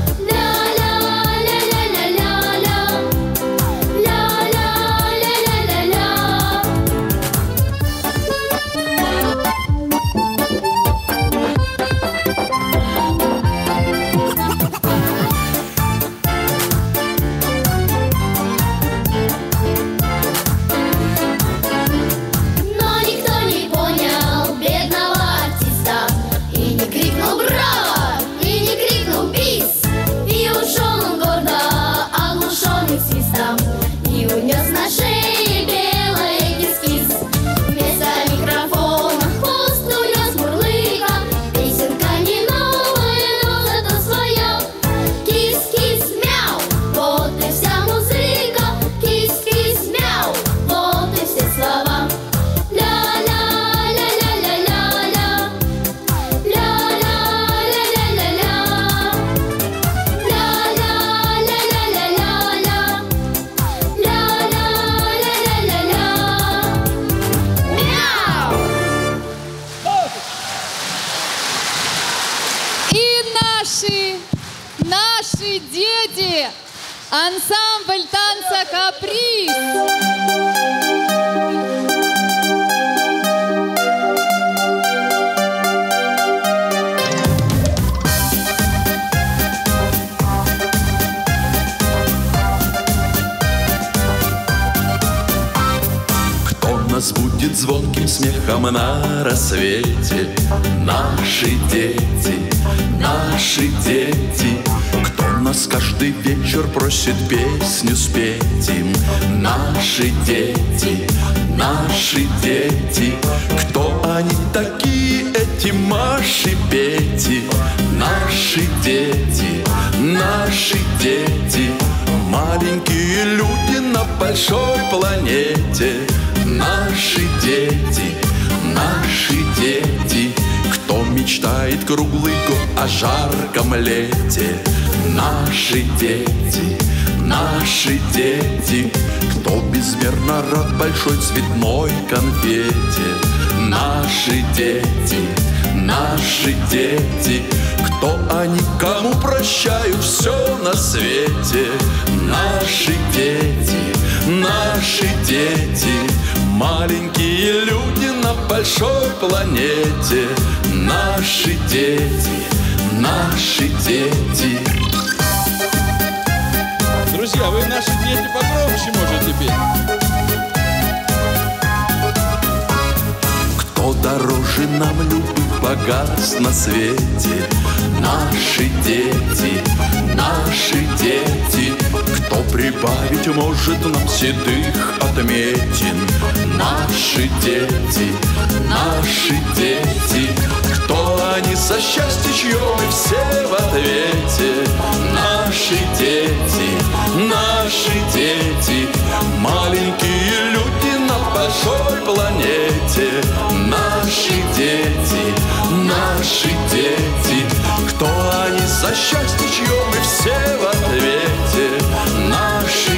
Но никто не понял бедного артиста и не крикнул «Браво!» и не крикнул «Бис!» И ушел он гордо, оглушенный свистом, и унес на шее белое кис-кис. Вместо микрофона хвост унес Мурлыка. Песенка не новая, но зато своя. Кис-кис, мяу, вот и вся музыка. Кис-кис, мяу, вот и все слова. И наши дети, ансамбль танца «Каприз». Кто нас будет звонким смехом на рассвете? Наши дети, наши дети. Кто нас каждый вечер просит песню спеть им? Наши дети, наши дети. Кто они такие, эти Маши, Пети? Наши дети, наши дети. Маленькие люди на большой планете. Наши дети, наши дети. Кто мечтает круглый год о жарком лете? Наши дети, наши дети. Кто безмерно рад большой цветной конфете? Наши дети, наши дети. Кто они, кому прощают все на свете? наши дети, маленькие люди на большой планете. Наши дети. Друзья, вы наши дети погромче можете петь. Кто дороже нам любых богатств на свете? Наши дети. Кто прибавить может нам седых отметин? Наши дети. Кто они за счастье, чье мы все в ответе? Наши дети, маленькие люди на большой планете. Наши дети, кто они за счастье, чье мы все в ответе? Наши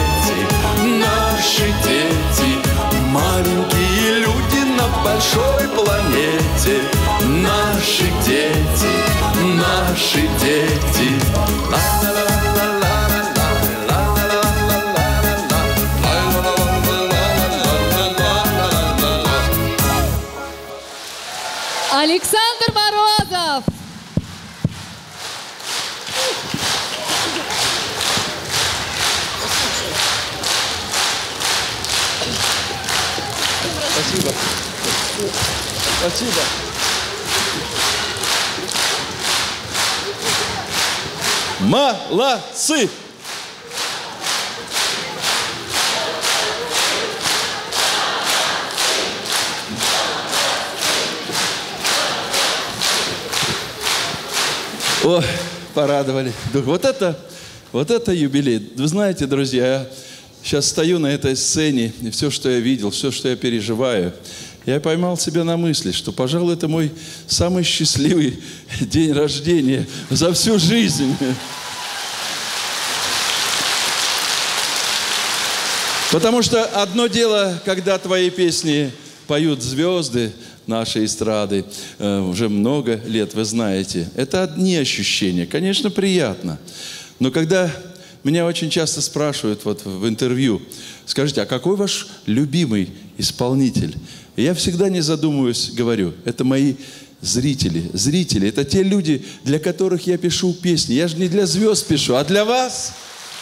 дети, маленькие люди на большой планете. Наши дети. Александр Морозов! Спасибо. Молодцы! О, порадовали. Вот это юбилей. Вы знаете, друзья, я сейчас стою на этой сцене, и все, что я видел, все, что я переживаю, я поймал себя на мысли, что, пожалуй, это мой самый счастливый день рождения за всю жизнь. Потому что одно дело, когда твои песни поют звезды нашей эстрады, уже много лет, вы знаете, это одни ощущения. Конечно, приятно. Но когда меня очень часто спрашивают вот в интервью, скажите, а какой ваш любимый исполнитель? И я всегда, не задумываясь, говорю, это мои зрители. Зрители – это те люди, для которых я пишу песни. Я же не для звезд пишу, а для вас.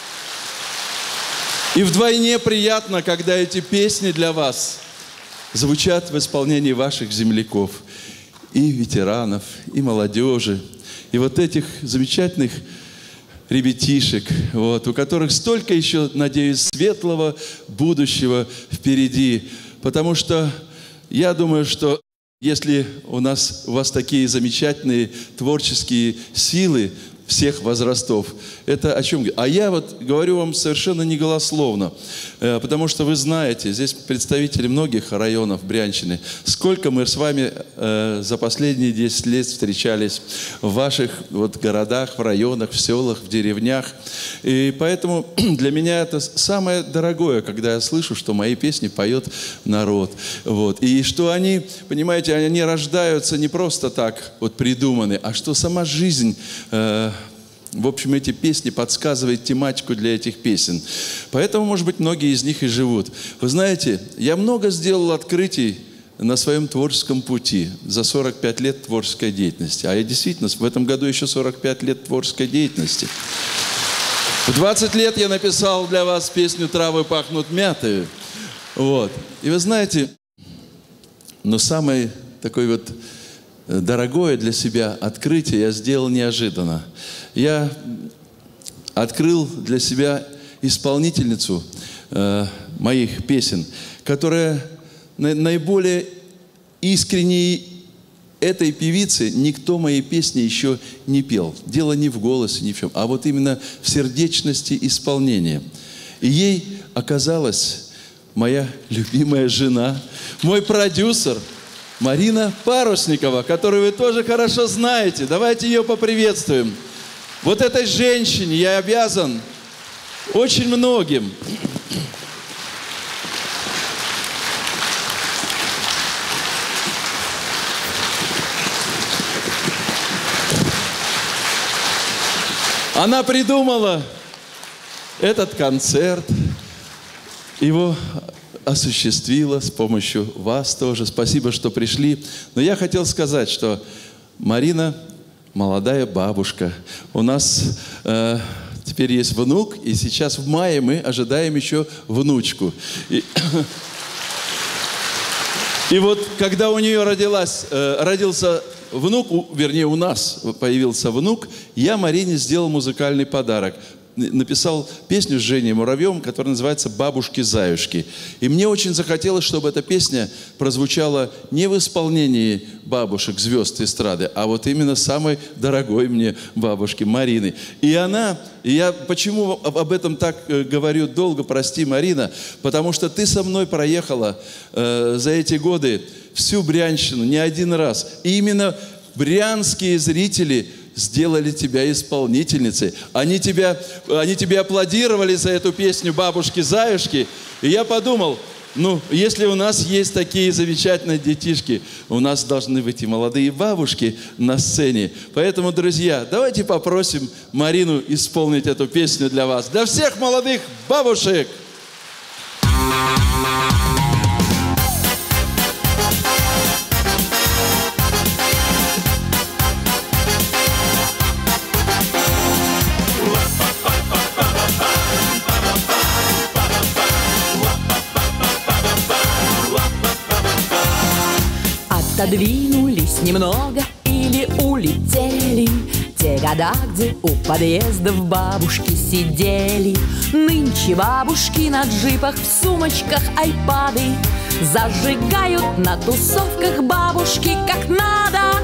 И вдвойне приятно, когда эти песни для вас звучат в исполнении ваших земляков, и ветеранов, и молодежи, и вот этих замечательных ребятишек, вот, у которых столько еще, надеюсь, светлого будущего впереди. Потому что я думаю, что если у вас такие замечательные творческие силы всех возрастов, это о чем? А я вот говорю вам совершенно не голословно, потому что вы знаете, здесь представители многих районов Брянщины, сколько мы с вами за последние 10 лет встречались в ваших вот городах, в районах, в селах, в деревнях. И поэтому для меня это самое дорогое, когда я слышу, что мои песни поет народ. Вот. И что они, понимаете, они рождаются не просто так вот придуманы, а что сама жизнь... В общем, эти песни подсказывают тематику для этих песен. Поэтому, может быть, многие из них и живут. Вы знаете, я много сделал открытий на своем творческом пути за 45 лет творческой деятельности. А я действительно, в этом году еще 45 лет творческой деятельности. В 20 лет я написал для вас песню «Травы пахнут мятой». Вот. И вы знаете, но самое такое вот дорогое для себя открытие я сделал неожиданно. Я открыл для себя исполнительницу моих песен, которая наиболее искренней этой певицы никто мои песни еще не пел. Дело не в голосе, ни в чем, а вот именно в сердечности исполнения. И ей оказалась моя любимая жена, мой продюсер Марина Парусникова, которую вы тоже хорошо знаете. Давайте ее поприветствуем. Вот этой женщине я обязан очень многим. Она придумала этот концерт его осуществила с помощью вас тоже. Спасибо, что пришли. Но я хотел сказать, что Марина молодая бабушка. У нас теперь есть внук, и сейчас в мае мы ожидаем еще внучку. И вот когда у нее родился внук, вернее, у нас появился внук, я Марине сделал музыкальный подарок. Написал песню с Женей Муравьевым, которая называется «Бабушки-заюшки». И мне очень захотелось, чтобы эта песня прозвучала не в исполнении бабушек, звезд эстрады, а вот именно самой дорогой мне бабушки Марины. И я почему об этом так говорю долго, прости, Марина, потому что ты со мной проехала за эти годы всю Брянщину не один раз. И именно брянские зрители сделали тебя исполнительницей. Они тебе аплодировали за эту песню «Бабушки-заюшки». И я подумал, ну, если у нас есть такие замечательные детишки, у нас должны быть и молодые бабушки на сцене. Поэтому, друзья, давайте попросим Марину исполнить эту песню для вас. Для всех молодых бабушек! Отодвинулись немного или улетели те года, где у подъездов бабушки сидели. Нынче бабушки на джипах, в сумочках айпады зажигают на тусовках бабушки как надо.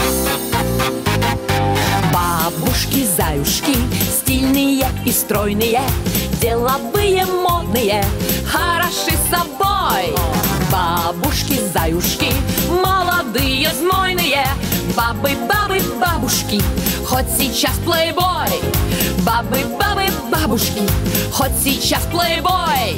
Бабушки-заюшки, стильные и стройные, деловые, модные, хороши собой. Бабушки-заюшки, молодые, знойные, бабы-бабы-бабушки, хоть сейчас плейбой. Бабы-бабы-бабушки, хоть сейчас плейбой.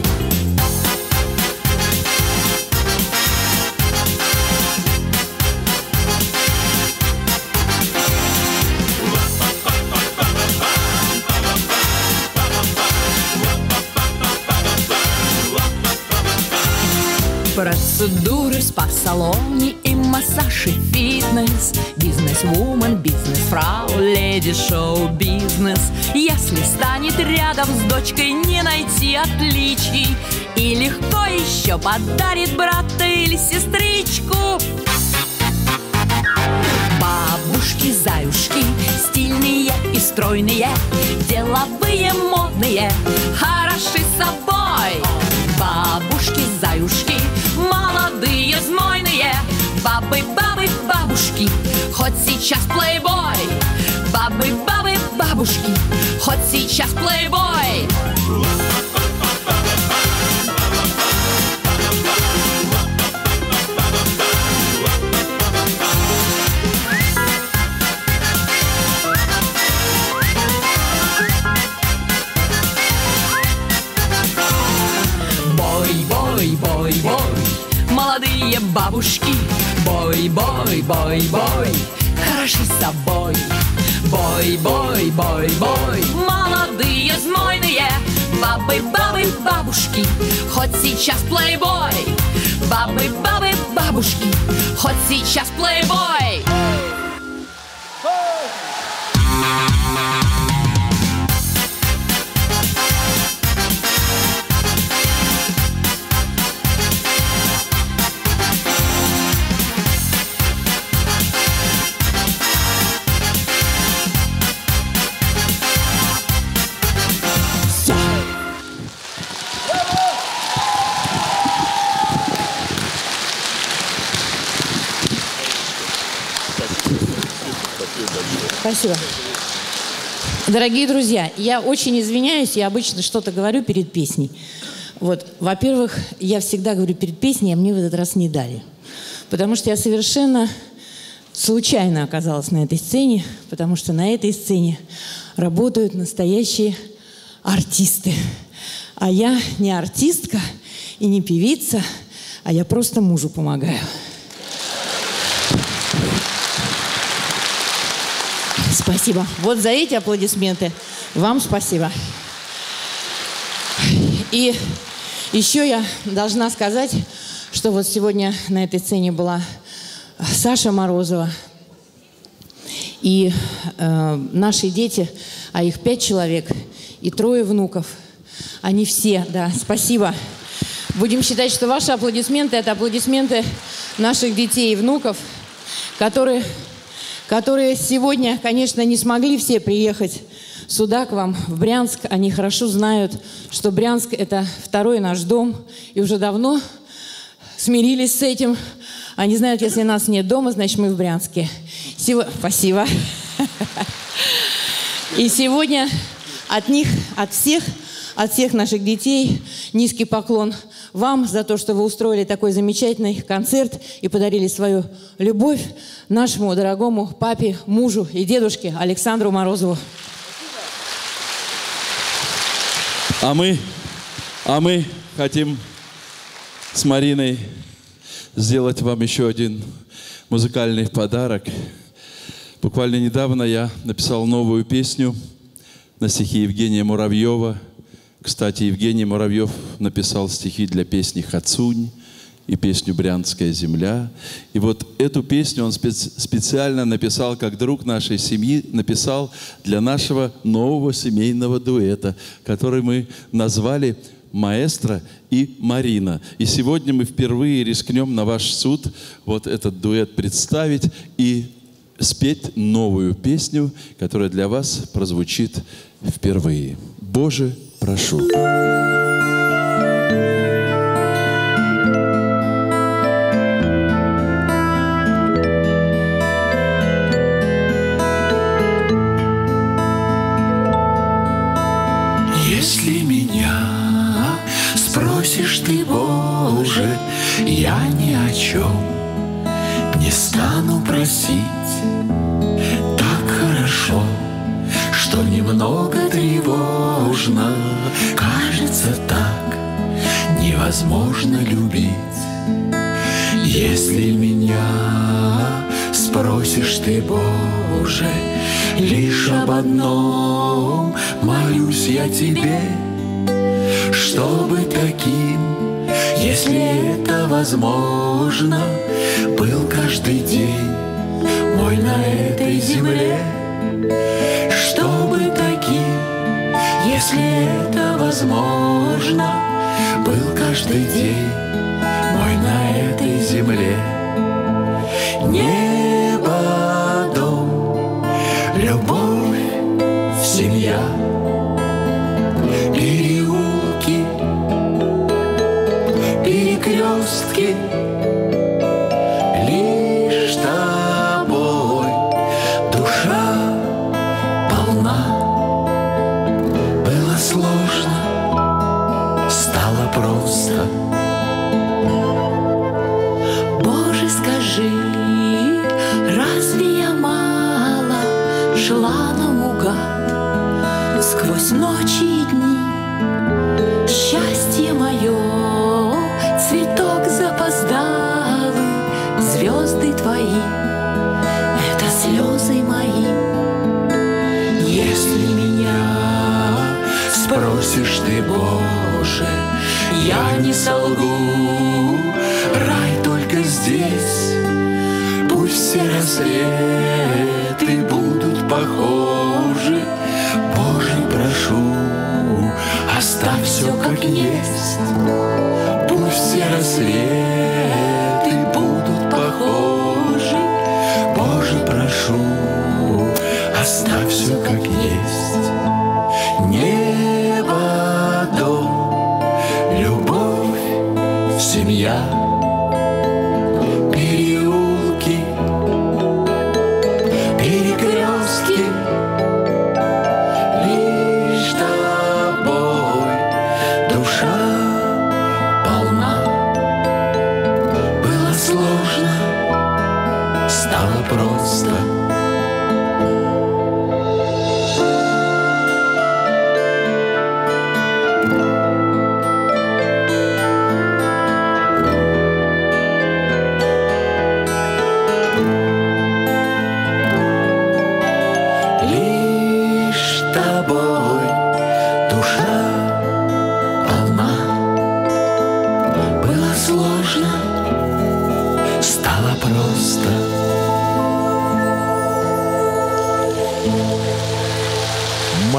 Процедуры в спа-салоне и массаж и фитнес, бизнес-вумен, бизнес-фрау, леди-шоу-бизнес. Если станет рядом с дочкой не найти отличий, и легко еще подарит брата или сестричку. Бабушки-заюшки, стильные и стройные, деловые, модные, хороши собой. Бабушки-заюшки, молодые, знойные, бабы-бабы-бабушки, хоть сейчас плейбой. Бабы-бабы-бабушки, хоть сейчас плейбой. Бой-бой-бой-бой, молодые бабушки, бой-бой-бой-бой, хороши собой. Бой-бой-бой-бой, молодые, знойные, бабы-бабы-бабушки, хоть сейчас плейбой. Бабы-бабы-бабушки, хоть сейчас плейбой. Спасибо. Дорогие друзья, я очень извиняюсь, я обычно что-то говорю перед песней. Вот, во-первых, я всегда говорю перед песней, а мне в этот раз не дали. Потому что я совершенно случайно оказалась на этой сцене, потому что на этой сцене работают настоящие артисты. А я не артистка и не певица, а я просто мужу помогаю. Спасибо. Вот за эти аплодисменты вам спасибо. И еще я должна сказать, что вот сегодня на этой сцене была Саша Морозова. И наши дети, а их 5 человек, и 3 внуков. Они все, да, спасибо. Будем считать, что ваши аплодисменты – это аплодисменты наших детей и внуков, которые сегодня, конечно, не смогли все приехать сюда, к вам, в Брянск. Они хорошо знают, что Брянск – это 2-й наш дом, и уже давно смирились с этим. Они знают, если нас нет дома, значит, мы в Брянске. Спасибо. И сегодня от них, от всех наших детей низкий поклон вам за то, что вы устроили такой замечательный концерт и подарили свою любовь нашему дорогому папе, мужу и дедушке Александру Морозову. А мы хотим с Мариной сделать вам еще один музыкальный подарок. Буквально недавно я написал новую песню на стихи Евгения Муравьева. Кстати, Евгений Муравьев написал стихи для песни «Хацунь» и песню «Брянская земля». И вот эту песню он специально написал, как друг нашей семьи, написал для нашего нового семейного дуэта, который мы назвали «Маэстро и Марина». И сегодня мы впервые рискнем на ваш суд вот этот дуэт представить и спеть новую песню, которая для вас прозвучит впервые. «Боже, прошу». Если меня спросишь ты, Боже, я ни о чем не стану просить. Так хорошо, что немного тревожно. Кажется, так невозможно любить. Если меня спросишь ты, Боже, лишь об одном молюсь я тебе, чтобы таким, если это возможно, был каждый день мой на этой земле. Чтобы таким, если это возможно, был каждый день мой на этой земле. Небо, дом, любовь, семья, переулки, перекрестки. Лишь тобой душа полна. Было сложно, стало просто. Боже, скажи, разве я мало шла наугад сквозь ночи и дни? Счастье мое, цветок запоздалый, звезды твои, это слезы мои. Если меня спросишь ты, Боже, я не солгу. Рай только здесь, пусть все рассветы будут похожи. Боже, прошу, оставь все как есть. Пусть все рассветы будут похожи. Боже, прошу, оставь все как есть. Небо, дом, любовь, семья, переулки, перекрестки. Лишь тобой душа полна. Было сложно, стало просто. Лишь тобой душа полна.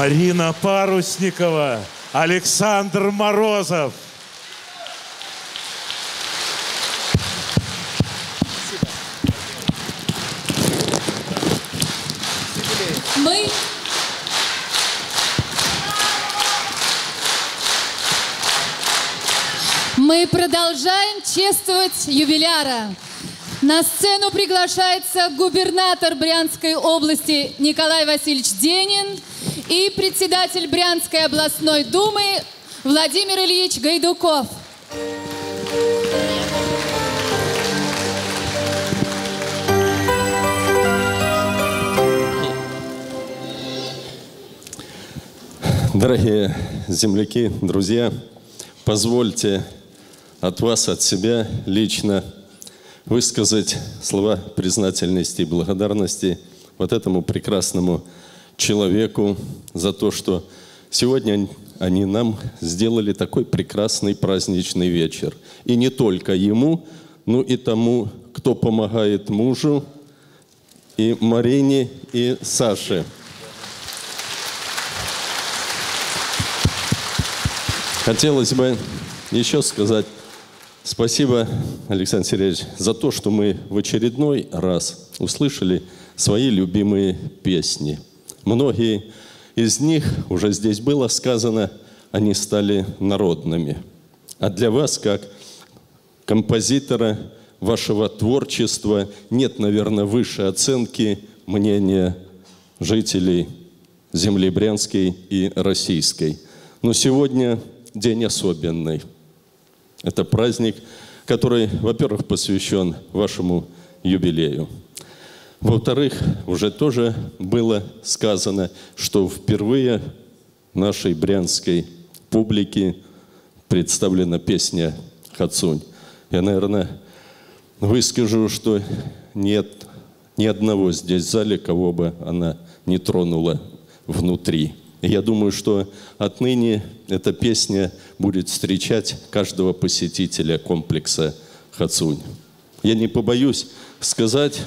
Марина Парусникова, Александр Морозов. Мы продолжаем чествовать юбиляра. На сцену приглашается губернатор Брянской области Николай Васильевич Денин и председатель Брянской областной думы Владимир Ильич Гайдуков. Дорогие земляки, друзья, позвольте от вас, от себя лично высказать слова признательности и благодарности вот этому прекрасному человеку за то, что сегодня они нам сделали такой прекрасный праздничный вечер. И не только ему, но и тому, кто помогает мужу, и Марине, и Саше. Хотелось бы еще сказать спасибо, Александр Сергеевич, за то, что мы в очередной раз услышали свои любимые песни. Многие из них, уже здесь было сказано, они стали народными. А для вас, как композитора вашего творчества, нет, наверное, высшей оценки мнения жителей земли Брянской и Российской. Но сегодня день особенный. Это праздник, который, во-первых, посвящен вашему юбилею. Во-вторых, уже тоже было сказано, что впервые нашей брянской публике представлена песня «Хацунь». Я, наверное, выскажу, что нет ни одного здесь в зале, кого бы она не тронула внутри. И я думаю, что отныне эта песня будет встречать каждого посетителя комплекса «Хацунь». Я не побоюсь сказать,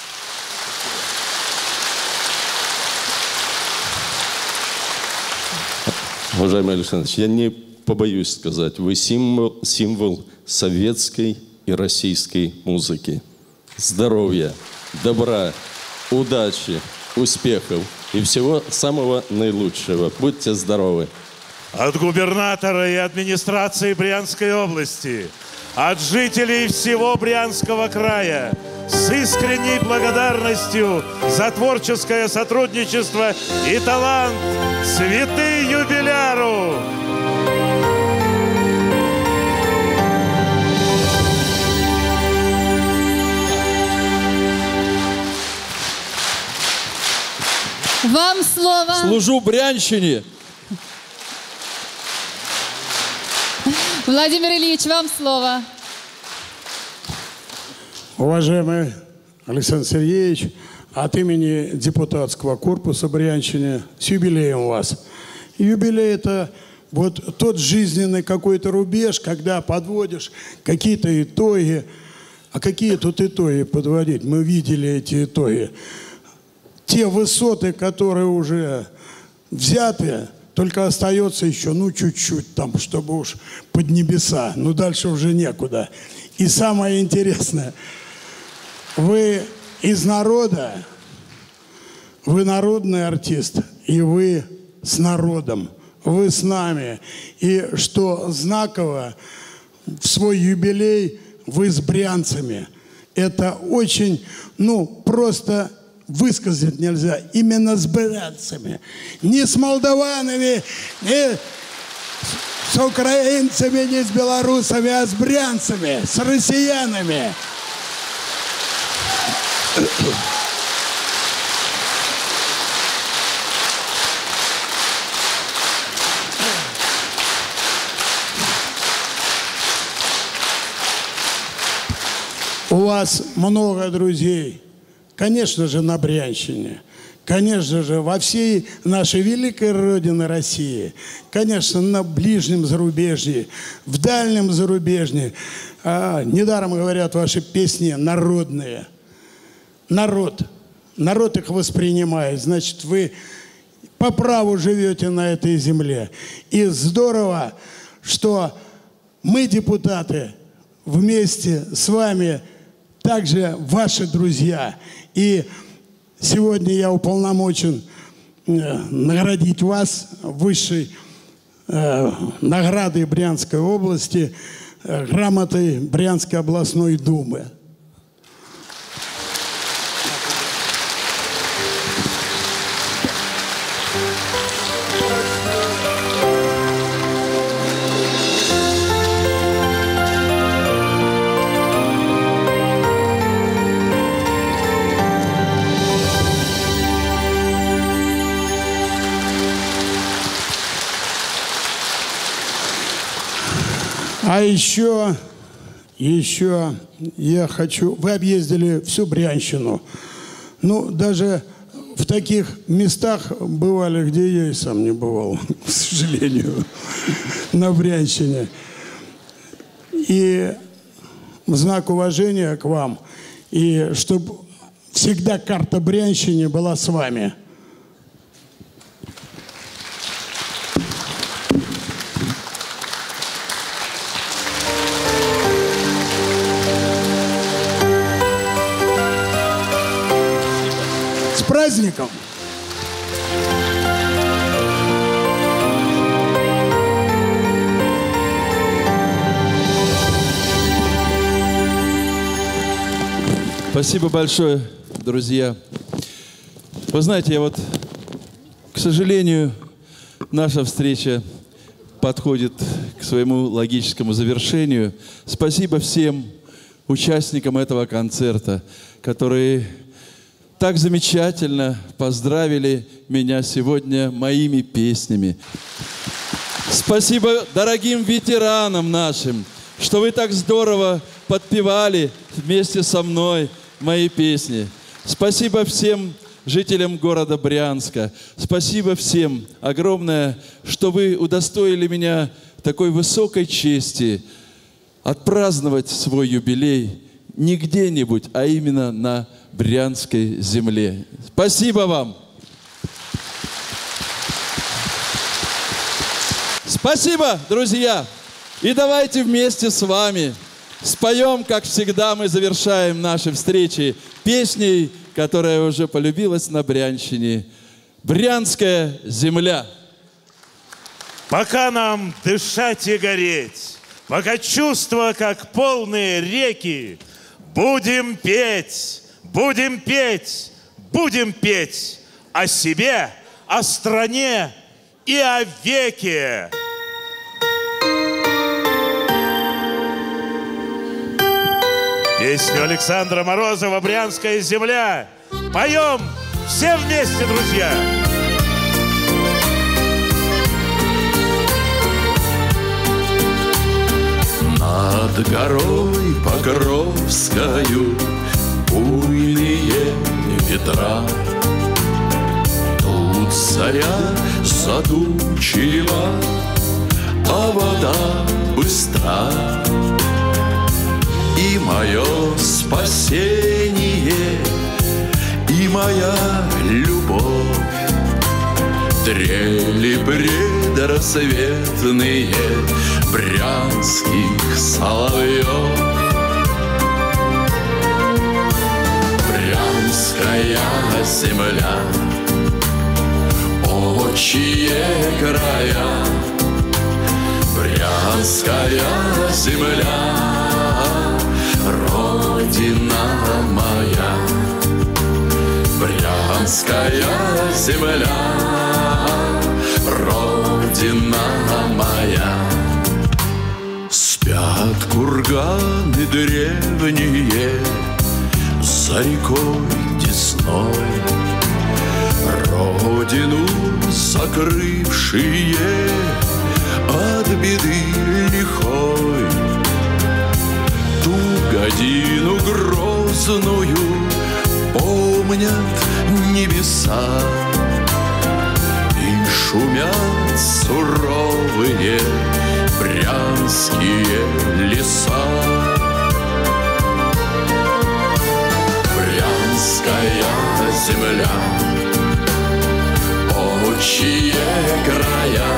уважаемый Александр Ильич, я не побоюсь сказать, вы символ советской и российской музыки. Здоровья, добра, удачи, успехов и всего самого наилучшего. Будьте здоровы. От губернатора и администрации Брянской области, от жителей всего Брянского края с искренней благодарностью за творческое сотрудничество и талант цветы юбиляру! Вам слово. Служу Брянщине. Владимир Ильич, вам слово. Уважаемый Александр Сергеевич, от имени депутатского корпуса Брянщины с юбилеем вас. Юбилей – это вот тот жизненный какой-то рубеж, когда подводишь какие-то итоги. А какие тут итоги подводить? Мы видели эти итоги. Те высоты, которые уже взяты, только остается еще, ну, чуть-чуть там, чтобы уж под небеса. Но дальше уже некуда. И самое интересное, вы из народа, вы народный артист, и вы с народом, вы с нами. И что знаково, в свой юбилей вы с брянцами. Это очень, ну, просто высказать нельзя. Именно с брянцами. Не с молдаванами, не с украинцами, не с белорусами, а с брянцами, с россиянами. У вас много друзей. Конечно же, на Брянщине. Конечно же, во всей нашей великой родине России. Конечно, на ближнем зарубежье, в дальнем зарубежье. Недаром говорят ваши песни народные. Народ их воспринимает. Значит, вы по праву живете на этой земле. И здорово, что мы, депутаты, вместе с вами также ваши друзья. И сегодня я уполномочен наградить вас высшей наградой Брянской области, грамотой Брянской областной думы. А еще я хочу... Вы объездили всю Брянщину. Ну, даже в таких местах бывали, где я и сам не бывал, к сожалению, на Брянщине. И в знак уважения к вам, и чтобы всегда карта Брянщины была с вами. С праздником! Спасибо большое, друзья. Вы знаете, я вот, к сожалению, наша встреча подходит к своему логическому завершению. Спасибо всем участникам этого концерта, которые так замечательно поздравили меня сегодня моими песнями. Спасибо дорогим ветеранам нашим, что вы так здорово подпевали вместе со мной мои песни. Спасибо всем жителям города Брянска. Спасибо всем огромное, что вы удостоили меня такой высокой чести отпраздновать свой юбилей не где-нибудь, а именно на Брянской земле. Спасибо вам! Спасибо, друзья! И давайте вместе с вами споем, как всегда мы завершаем наши встречи, песней, которая уже полюбилась на Брянщине. «Брянская земля». Пока нам дышать и гореть, пока чувства, как полные реки, будем петь, будем петь, будем петь о себе, о стране и о веке. Песню Александра Морозова «Брянская земля» поем все вместе, друзья! Над горой Покровскою буйные ветра. Тут заря задумчива, а вода быстра. И мое спасение, и моя любовь, трели предрассветные брянских соловьев. Брянская земля, отчие края, Брянская земля, Родина моя. Брянская земля, Родина моя. Спят курганы древние за рекой Десной, родину закрывшие от беды лихой. Ту годину грозную помнят небеса, и шумят суровые брянские леса. Брянская земля, отчие края,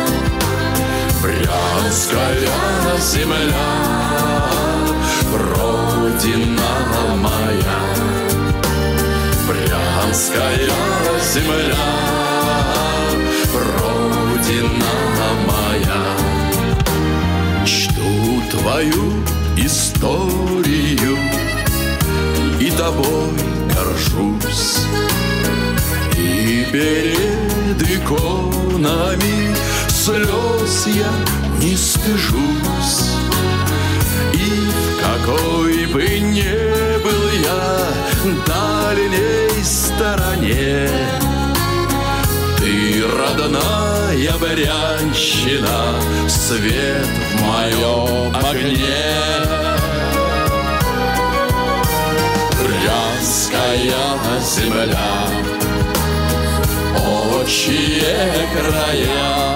Брянская земля, родина моя, Брянская земля, родина моя. Чту твою историю и тобой горжусь, и перед иконами слез я не стыжусь. И в какой бы ни был я дальней стороне, ты родная Брянщина, свет в моем огне. Брянская земля, отчие края,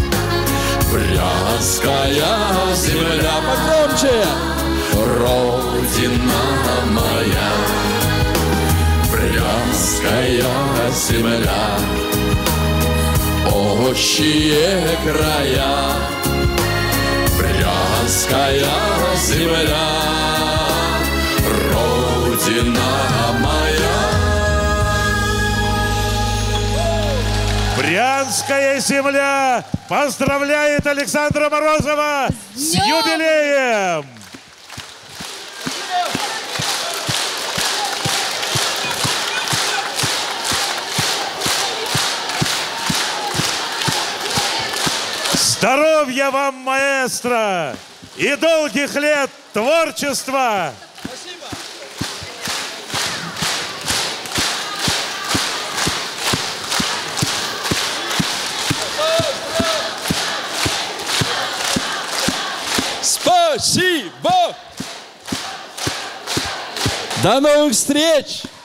Брянская земля, погромче, родина моя, Брянская земля, отчие края, Брянская земля, родина моя. Брянская земля поздравляет Александра Морозова с юбилеем! Здоровья вам, маэстро! И долгих лет творчества! Спасибо! До новых встреч!